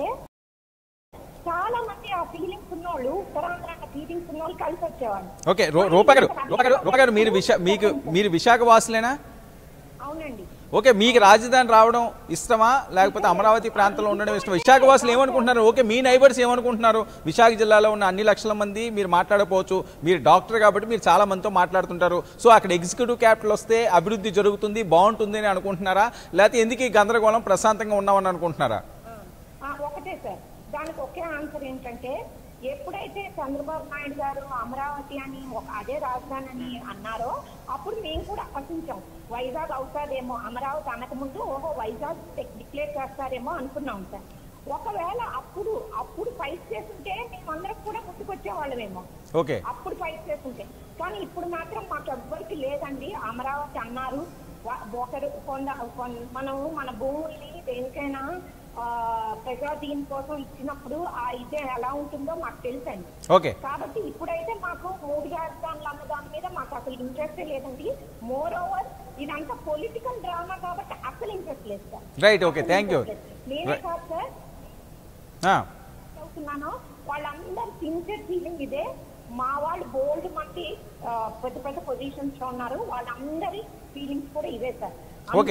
చాలా మంది ఆ ఫీలింగ్స్ ఉన్నోళ్ళు, ఉత్తరాంధ్ర అన్న ఫీలింగ్స్ ఉన్నోళ్ళు కలిసి వచ్చేవాళ్ళు. ఓకే రూపా గారు రూపా గారు రూపా గారు మీరు విశా మీకు మీరు విశాఖ వాసులేనా? అవునండి. ఓకే, మీకు రాజధాని రావడం ఇష్టమా లేకపోతే అమరావతి ప్రాంతంలో ఉండడం ఇష్టమా? విశాఖ వాసులు ఏమనుకుంటున్నారు? ఓకే, మీ నైబర్స్ ఏమనుకుంటున్నారు? విశాఖ జిల్లాలో ఉన్న అన్ని లక్షల మంది మీరు మాట్లాడకపోవచ్చు, మీరు డాక్టర్ కాబట్టి మీరు చాలా మందితో మాట్లాడుతుంటారు. సో అక్కడ ఎగ్జిక్యూటివ్ క్యాపిటల్ వస్తే అభివృద్ధి జరుగుతుంది, బాగుంటుంది అని అనుకుంటున్నారా? లేకపోతే ఎందుకు ఈ గందరగోళం, ప్రశాంతంగా ఉన్నామని అనుకుంటున్నారా? ఒకటే సార్, దానికి ఒకే ఆన్సర్ ఏంటంటే, ఎప్పుడైతే చంద్రబాబు నాయుడు గారు అమరావతి అని అదే రాజధాని అని అన్నారో అప్పుడు మేము కూడా ఆశించాం వైజాగ్ అవుతాదేమో. అమరావతి అనకముందు ఓహో వైజాగ్ డిక్లేర్ చేస్తారేమో అనుకున్నాం సార్. ఒకవేళ అప్పుడు అప్పుడు ఫైట్ చేస్తుంటే మేమందరం కూడా ముందుకొచ్చేవాళ్ళమేమో, ఓకే అప్పుడు ఫైట్ చేస్తుంటే. కానీ ఇప్పుడు మాత్రం మాకు ఎవ్వరికి లేదండి. అమరావతి అన్నారు, ఒకరు కొంద మనము మన భూముల్ని దేనికైనా ప్రజా దీని కోసం ఇచ్చినప్పుడు ఆ ఇదే ఎలా ఉంటుందో మాకు తెలుసండి. కాబట్టి ఇప్పుడైతే మాకు మూడు రాజధానులు అన్న దాని మీద మాకు అసలు ఇంట్రెస్టే లేదండి. మోర్ ఓవర్ ఇదంతా పొలిటికల్ డ్రామా కాబట్టి అసలు ఇంట్రెస్ట్ లేదు sir. Right, okay, thank you. నేనే కాదు సార్ చదువుతున్నాను, వాళ్ళందరూ సిన్సియర్ ఫీలింగ్ ఇదే. మా వాళ్ళు బోల్డ్ మంది పెద్ద పెద్ద పొజిషన్స్ లో ఉన్నారు, వాళ్ళందరి ఫీలింగ్స్ కూడా ఇదే sir. Okay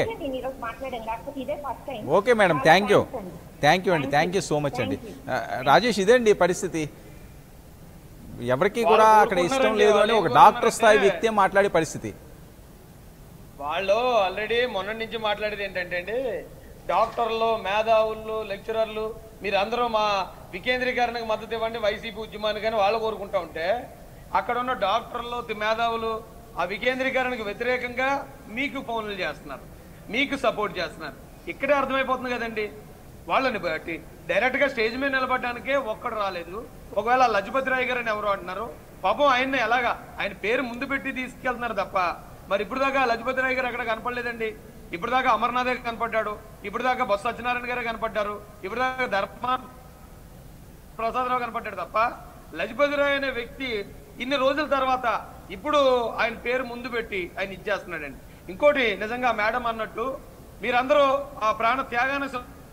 okay madam, thank you thank you అండి, థ్యాంక్ యూ సో మచ్ అండి. రాజేష్, ఇదేండి పరిస్థితి. ఎవరికి కూడా అక్కడ ఇష్టం లేదు అని ఒక డాక్టర్ స్థాయి వ్యక్తి మాట్లాడే పరిస్థితి. వాళ్ళు ఆల్రెడీ మొన్న నుంచి మాట్లాడేది ఏంటంటే అండి, డాక్టర్లు, మేధావులు, లెక్చరర్లు మీరు అందరూ మా వికేంద్రీకరణకు మద్దతు ఇవ్వండి, వైసీపీ ఉద్యమానికి అని వాళ్ళు కోరుకుంటా ఉంటే, అక్కడ ఉన్న డాక్టర్లు, మేధావులు ఆ వికేంద్రీకరణకు వ్యతిరేకంగా మీకు ఫోన్లు చేస్తున్నారు, మీకు సపోర్ట్ చేస్తున్నారు. ఇక్కడే అర్థమైపోతుంది కదండి. వాళ్ళని బట్టి డైరెక్ట్ గా స్టేజ్ మీద నిలబడడానికే ఒక్కడు రాలేదు. ఒకవేళ లజపతి రాయ్ గారు అని ఎవరు అంటున్నారు, పాపం ఆయన్ని ఎలాగా ఆయన పేరు ముందు పెట్టి తీసుకెళ్తున్నారు తప్ప మరి ఇప్పుడు దాకా లజపతి రాయ్ గారు ఎక్కడ కనపడలేదండి. ఇప్పుడు దాకా అమర్నాథ్ గారు కనపడ్డాడు, ఇప్పుడు దాకా బొత్స సత్యనారాయణ గారు కనపడ్డారు, ఇప్పుడు దాకా ధర్మ ప్రసాదరావు కనపడ్డాడు తప్ప లజపతి రాయ్ అనే వ్యక్తి ఇన్ని రోజుల తర్వాత ఇప్పుడు ఆయన పేరు ముందు పెట్టి ఆయన ఇచ్చేస్తున్నాడండి. ఇంకోటి నిజంగా మేడం అన్నట్టు మీరందరూ ఆ ప్రాణ త్యాగాన్ని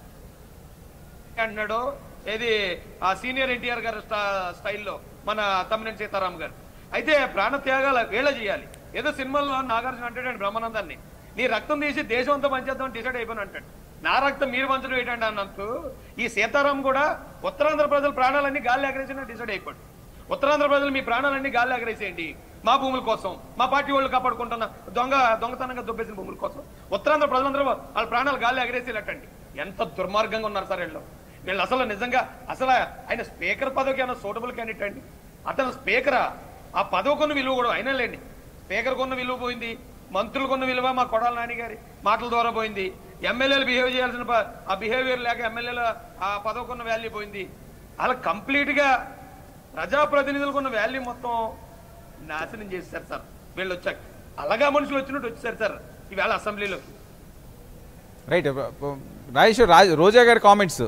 అంటున్నాడు ఏది ఆ సీనియర్ ఎన్టీఆర్ గారు స్టైల్లో మన తమ్మినేని సీతారాం గారు. అయితే ప్రాణ త్యాగాలు వేళ చేయాలి. ఏదో సినిమాలో నాగార్జున అంటాడు బ్రహ్మానందాన్ని, నీ రక్తం తీసి దేశం అంతా పంచేద్దామని డిసైడ్ అయిపోయిన అంటాడు. నా రక్తం మీరు పంచడం ఏంటంటే అన్నట్టు ఈ సీతారాం కూడా ఉత్తరాంధ్ర ప్రజల ప్రాణాలన్నీ గాలి ఎగరేసిన డిసైడ్ అయిపోయాడు. ఉత్తరాంధ్ర ప్రజలు మీ ప్రాణాలన్నీ గాలి ఎగరేసేయండి మా భూముల కోసం, మా పార్టీ వాళ్ళు కాపాడుకుంటున్న దొంగ దొంగతనంగా దుబ్బేసిన భూముల కోసం ఉత్తరాంధ్ర ప్రజలందరూ వాళ్ళ ప్రాణాలు గాలి ఎగరేసేలటండి. ఎంత దుర్మార్గంగా ఉన్నారు సార్ వీళ్ళు. వీళ్ళు అసలు నిజంగా అసలు ఆయన స్పీకర్ పదవికి ఏమైనా సూటబుల్ క్యాండిడేట్ అండి. అతను స్పీకరా, ఆ పదవి కొన్న విలువ కూడా అయినా లేండి. స్పీకర్ కొన్న విలువ పోయింది, మంత్రులు కొన్న విలువ మా కొడాల నాని గారి మాటల ద్వారా పోయింది, ఎమ్మెల్యేలు బిహేవ్ చేయాల్సిన ఆ బిహేవియర్ లేక ఎమ్మెల్యేల ఆ పదవి కొన్న వాల్యూ పోయింది. అలా కంప్లీట్ గా ప్రజాప్రతినిధులకు ఉన్న వాల్యూ మొత్తం నాశనం చేశారు సార్ వీళ్ళు వచ్చాక. అలాగా మనుషులు వచ్చినట్టు వచ్చారు సార్ ఈవేళ అసెంబ్లీలో. రైట్ రాజేష్, రోజా గారి కామెంట్స్,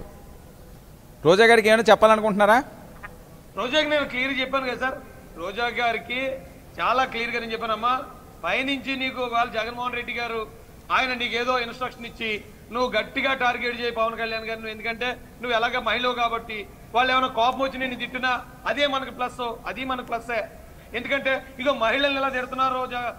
రోజా గారికి ఏమైనా చెప్పాలనుకుంటున్నారా? రోజాకి నేను క్లియర్ చెప్పాను కదా సార్, రోజా గారికి చాలా క్లియర్ గా నేను చెప్పానమ్మా, పైనుంచి నీకు వాళ్ళు జగన్మోహన్ రెడ్డి గారు ఆయన నీకు ఏదో ఇన్స్ట్రక్షన్ ఇచ్చి నువ్వు గట్టిగా టార్గెట్ చేయి పవన్ కళ్యాణ్ గారిని, ఎందుకంటే నువ్వు ఎలాగ మహిళవు కాబట్టి వాళ్ళు ఏమైనా కోపం వచ్చి నేను తిట్టినా అదే మనకు ప్లస్, అది మనకు ప్లస్సే. ఎందుకంటే ఇక మహిళలు ఎలా తిడుతున్నారు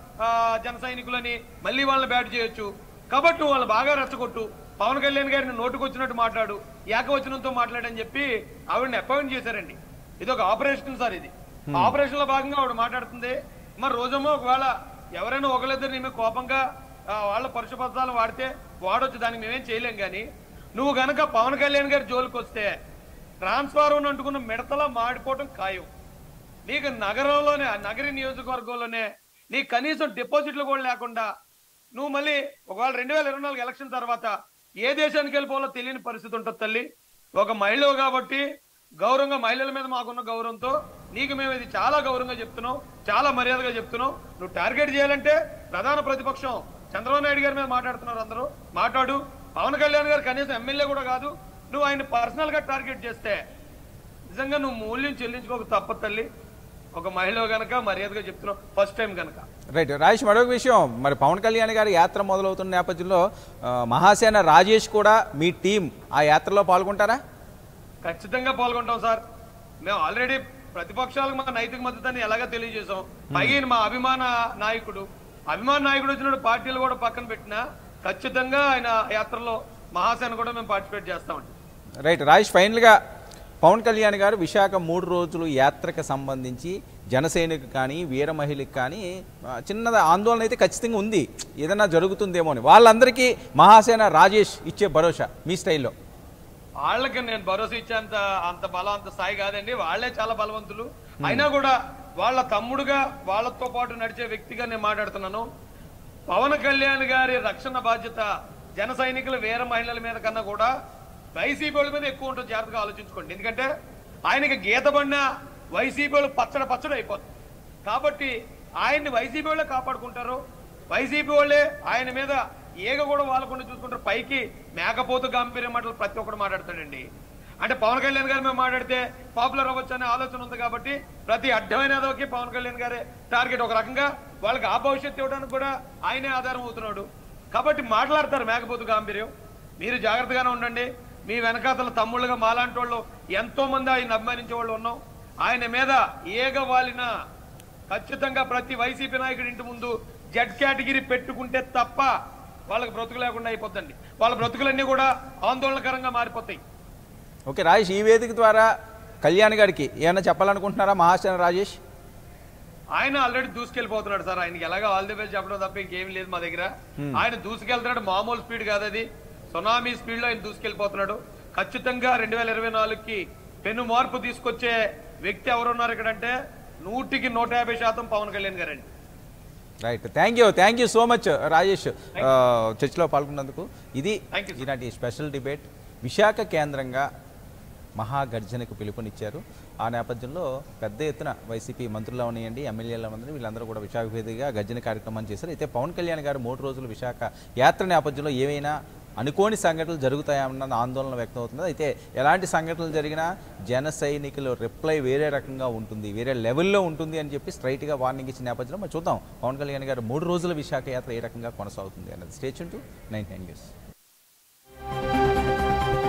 జన సైనికులని మళ్ళీ వాళ్ళని బ్యాట్ చేయొచ్చు కాబట్టి నువ్వు వాళ్ళు బాగా రెచ్చగొట్టు, పవన్ కళ్యాణ్ గారిని నోటుకొచ్చినట్టు మాట్లాడు, ఏకవచనంతో మాట్లాడని చెప్పి ఆవిడని అపాయింట్ చేశారండి. ఇది ఒక ఆపరేషన్ సార్, ఇది ఆపరేషన్ లో భాగంగా ఆవిడ మాట్లాడుతుంది. మరి రోజమ్మో ఒకవేళ ఎవరైనా ఒకళ్ళిద్దరు నీ మీద కోపంగా వాళ్ళ పరుష పదాలు వాడితే వాడొచ్చు, దానికి మేమేం చేయలేం. కానీ నువ్వు గనక పవన్ కళ్యాణ్ గారి జోలికి వస్తే ట్రాన్స్ఫార్మర్ అంటుకున్న మిడతలా మాడిపోవటం ఖాయం. నీకు నగరంలోనే నగరి నియోజకవర్గంలోనే నీకు కనీసం డిపాజిట్లు కూడా లేకుండా నువ్వు మళ్ళీ ఒకవేళ రెండు వేల ఇరవై నాలుగు ఎలక్షన్ తర్వాత ఏ దేశానికి వెళ్ళిపోవాలో తెలియని పరిస్థితి ఉంటుంది తల్లి. ఒక మహిళ కాబట్టి గౌరవంగా మహిళల మీద మాకున్న గౌరవంతో నీకు మేము ఇది చాలా గౌరవంగా చెప్తున్నాం, చాలా మర్యాదగా చెప్తున్నాం. నువ్వు టార్గెట్ చేయాలంటే ప్రధాన ప్రతిపక్షం చంద్రబాబు నాయుడు గారి మీద మాట్లాడుతున్నారు అందరూ, మాట్లాడు. పవన్ కళ్యాణ్ గారు కనీసం ఎమ్మెల్యే కూడా కాదు, నువ్వు ఆయన పర్సనల్ గా టార్గెట్ చేస్తే నిజంగా నువ్వు మూల్యం చెల్లించుకోక తప్ప తల్లి. ఒక మహిళ గనక మర్యాదగా చెప్తున్నావు ఫస్ట్ టైం కనుక. రైట్ రాజేష్, మరొక విషయం, మరి పవన్ కళ్యాణ్ గారి యాత్ర మొదలవుతున్న నేపథ్యంలో మహాసేన రాజేష్ కూడా మీ టీం ఆ యాత్రలో పాల్గొంటారా? ఖచ్చితంగా పాల్గొంటాం సార్. మేము ఆల్రెడీ ప్రతిపక్షాలకు మా నైతిక మద్దతుని ఎలాగా తెలియజేసాం. పైన మా అభిమాన నాయకుడు అభిమాన నాయకుడు వచ్చిన పార్టీలు కూడా పక్కన పెట్టినా ఖచ్చితంగా ఆయన యాత్రలో మహాసేన కూడా మేము పార్టిసిపేట్ చేస్తామండి. రైట్ రాజేష్, ఫైనల్గా పవన్ కళ్యాణ్ గారు విశాఖ మూడు రోజులు యాత్రకు సంబంధించి జనసేనకు కానీ వీర మహిళకి కానీ చిన్న ఆందోళన అయితే ఖచ్చితంగా ఉంది, ఏదైనా జరుగుతుందేమో అని. వాళ్ళందరికీ మహాసేన రాజేష్ ఇచ్చే భరోసా మీ స్టైల్లో? వాళ్ళకి నేను భరోసా ఇచ్చేంత అంత బలం అంత స్థాయి కాదండి, వాళ్ళే చాలా బలవంతులు. అయినా కూడా వాళ్ళ తమ్ముడుగా వాళ్ళతో పాటు నడిచే వ్యక్తిగా నేను మాట్లాడుతున్నాను. పవన్ కళ్యాణ్ గారి రక్షణ బాధ్యత జన సైనికుల వీర మహిళల మీద కన్నా కూడా వైసీపీ వాళ్ళ మీద ఎక్కువ ఉంటుంది, జాగ్రత్తగా ఆలోచించుకోండి. ఎందుకంటే ఆయనకి గీత పడిన వైసీపీ వాళ్ళు పచ్చడి పచ్చడి అయిపోతుంది కాబట్టి ఆయన్ని వైసీపీ వాళ్ళే కాపాడుకుంటారు. వైసీపీ వాళ్ళే ఆయన మీద ఏగ కూడా వాళ్ళకుండా చూసుకుంటారు. పైకి మేకపోతు గాంభీర్య మాటలు ప్రతి ఒక్కరు మాట్లాడతాడండి. అంటే పవన్ కళ్యాణ్ గారి మీద మాట్లాడితే పాపులర్ అవ్వచ్చు అనే ఆలోచన ఉంది కాబట్టి ప్రతి అడ్డమైనదోకి పవన్ కళ్యాణ్ గారే టార్గెట్. ఒక రకంగా వాళ్ళకి ఆ భవిష్యత్తు ఇవ్వడానికి కూడా ఆయనే ఆధారం అవుతున్నాడు కాబట్టి మాట్లాడతారు మేకపోతు గాంభీర్యం. మీరు జాగ్రత్తగానే ఉండండి. మీ వెనకాతల తమ్ముళ్ళుగా మాలాంటి వాళ్ళు ఎంతో మంది ఆయన అభిమానించే వాళ్ళు ఉన్నాం. ఆయన మీద ఏగ వాలిన ఖచ్చితంగా ప్రతి వైసీపీ నాయకుడి ఇంటి ముందు జెడ్ కేటగిరీ పెట్టుకుంటే తప్ప వాళ్ళకి బ్రతుకు లేకుండా అయిపోద్దండి. వాళ్ళ బ్రతుకులన్నీ కూడా ఆందోళనకరంగా మారిపోతాయి. ఓకే రాజేష్, ఈ వేదిక ద్వారా కళ్యాణ్ గారికి ఏమైనా చెప్పాలనుకుంటున్నారా మహాసేన రాజేష్? ఆయన ఆల్రెడీ దూసుకెళ్ళిపోతున్నాడు సార్. ఆయనకి ఎలాగో ఆల్ ది బెస్ట్ చెప్పడం తప్ప ఇంకేం లేదు మా దగ్గర. ఆయన దూసుకెళ్తున్నాడు, మామూలు స్పీడ్ కాదు అది, సునామీ స్పీడ్ లో ఆయన దూసుకెళ్ళిపోతున్నాడు. ఖచ్చితంగా రెండు వేల ఇరవై నాలుగుకి పెను మార్పు తీసుకొచ్చే వ్యక్తి ఎవరున్నారు ఇక్కడంటే నూటికి నూట యాభై శాతం పవన్ కళ్యాణ్ గారండి. Right, thank you thank you so much Rajesh చర్చలో పాల్గొన్నందుకు. ఇది ఈనాటి స్పెషల్ డిబేట్. విశాఖ కేంద్రంగా మహాగర్జనకు పిలుపునిచ్చారు. ఆ నేపథ్యంలో పెద్ద ఎత్తున వైసీపీ మంత్రులు అవనియండి, ఎమ్మెల్యేలు అవనియండి, వీళ్ళందరూ కూడా విశాఖ వేదికగా గర్జన కార్యక్రమాన్ని చేశారు. అయితే పవన్ కళ్యాణ్ గారు మూడు రోజులు విశాఖ యాత్ర నేపథ్యంలో ఏవైనా అనుకోని సంఘటనలు జరుగుతాయన్న ఆందోళన వ్యక్తం అవుతుంది. అయితే ఎలాంటి సంఘటనలు జరిగినా జన సైనికులు రిప్లై వేరే రకంగా ఉంటుంది, వేరే లెవెల్లో ఉంటుంది అని చెప్పి స్ట్రైట్గా వార్నింగ్ ఇచ్చిన నేపథ్యంలో మనం చూద్దాం పవన్ కళ్యాణ్ గారు మూడు రోజుల విశాఖ యాత్ర ఏ రకంగా కొనసాగుతుంది అన్నది. Stay tune to nine nine news.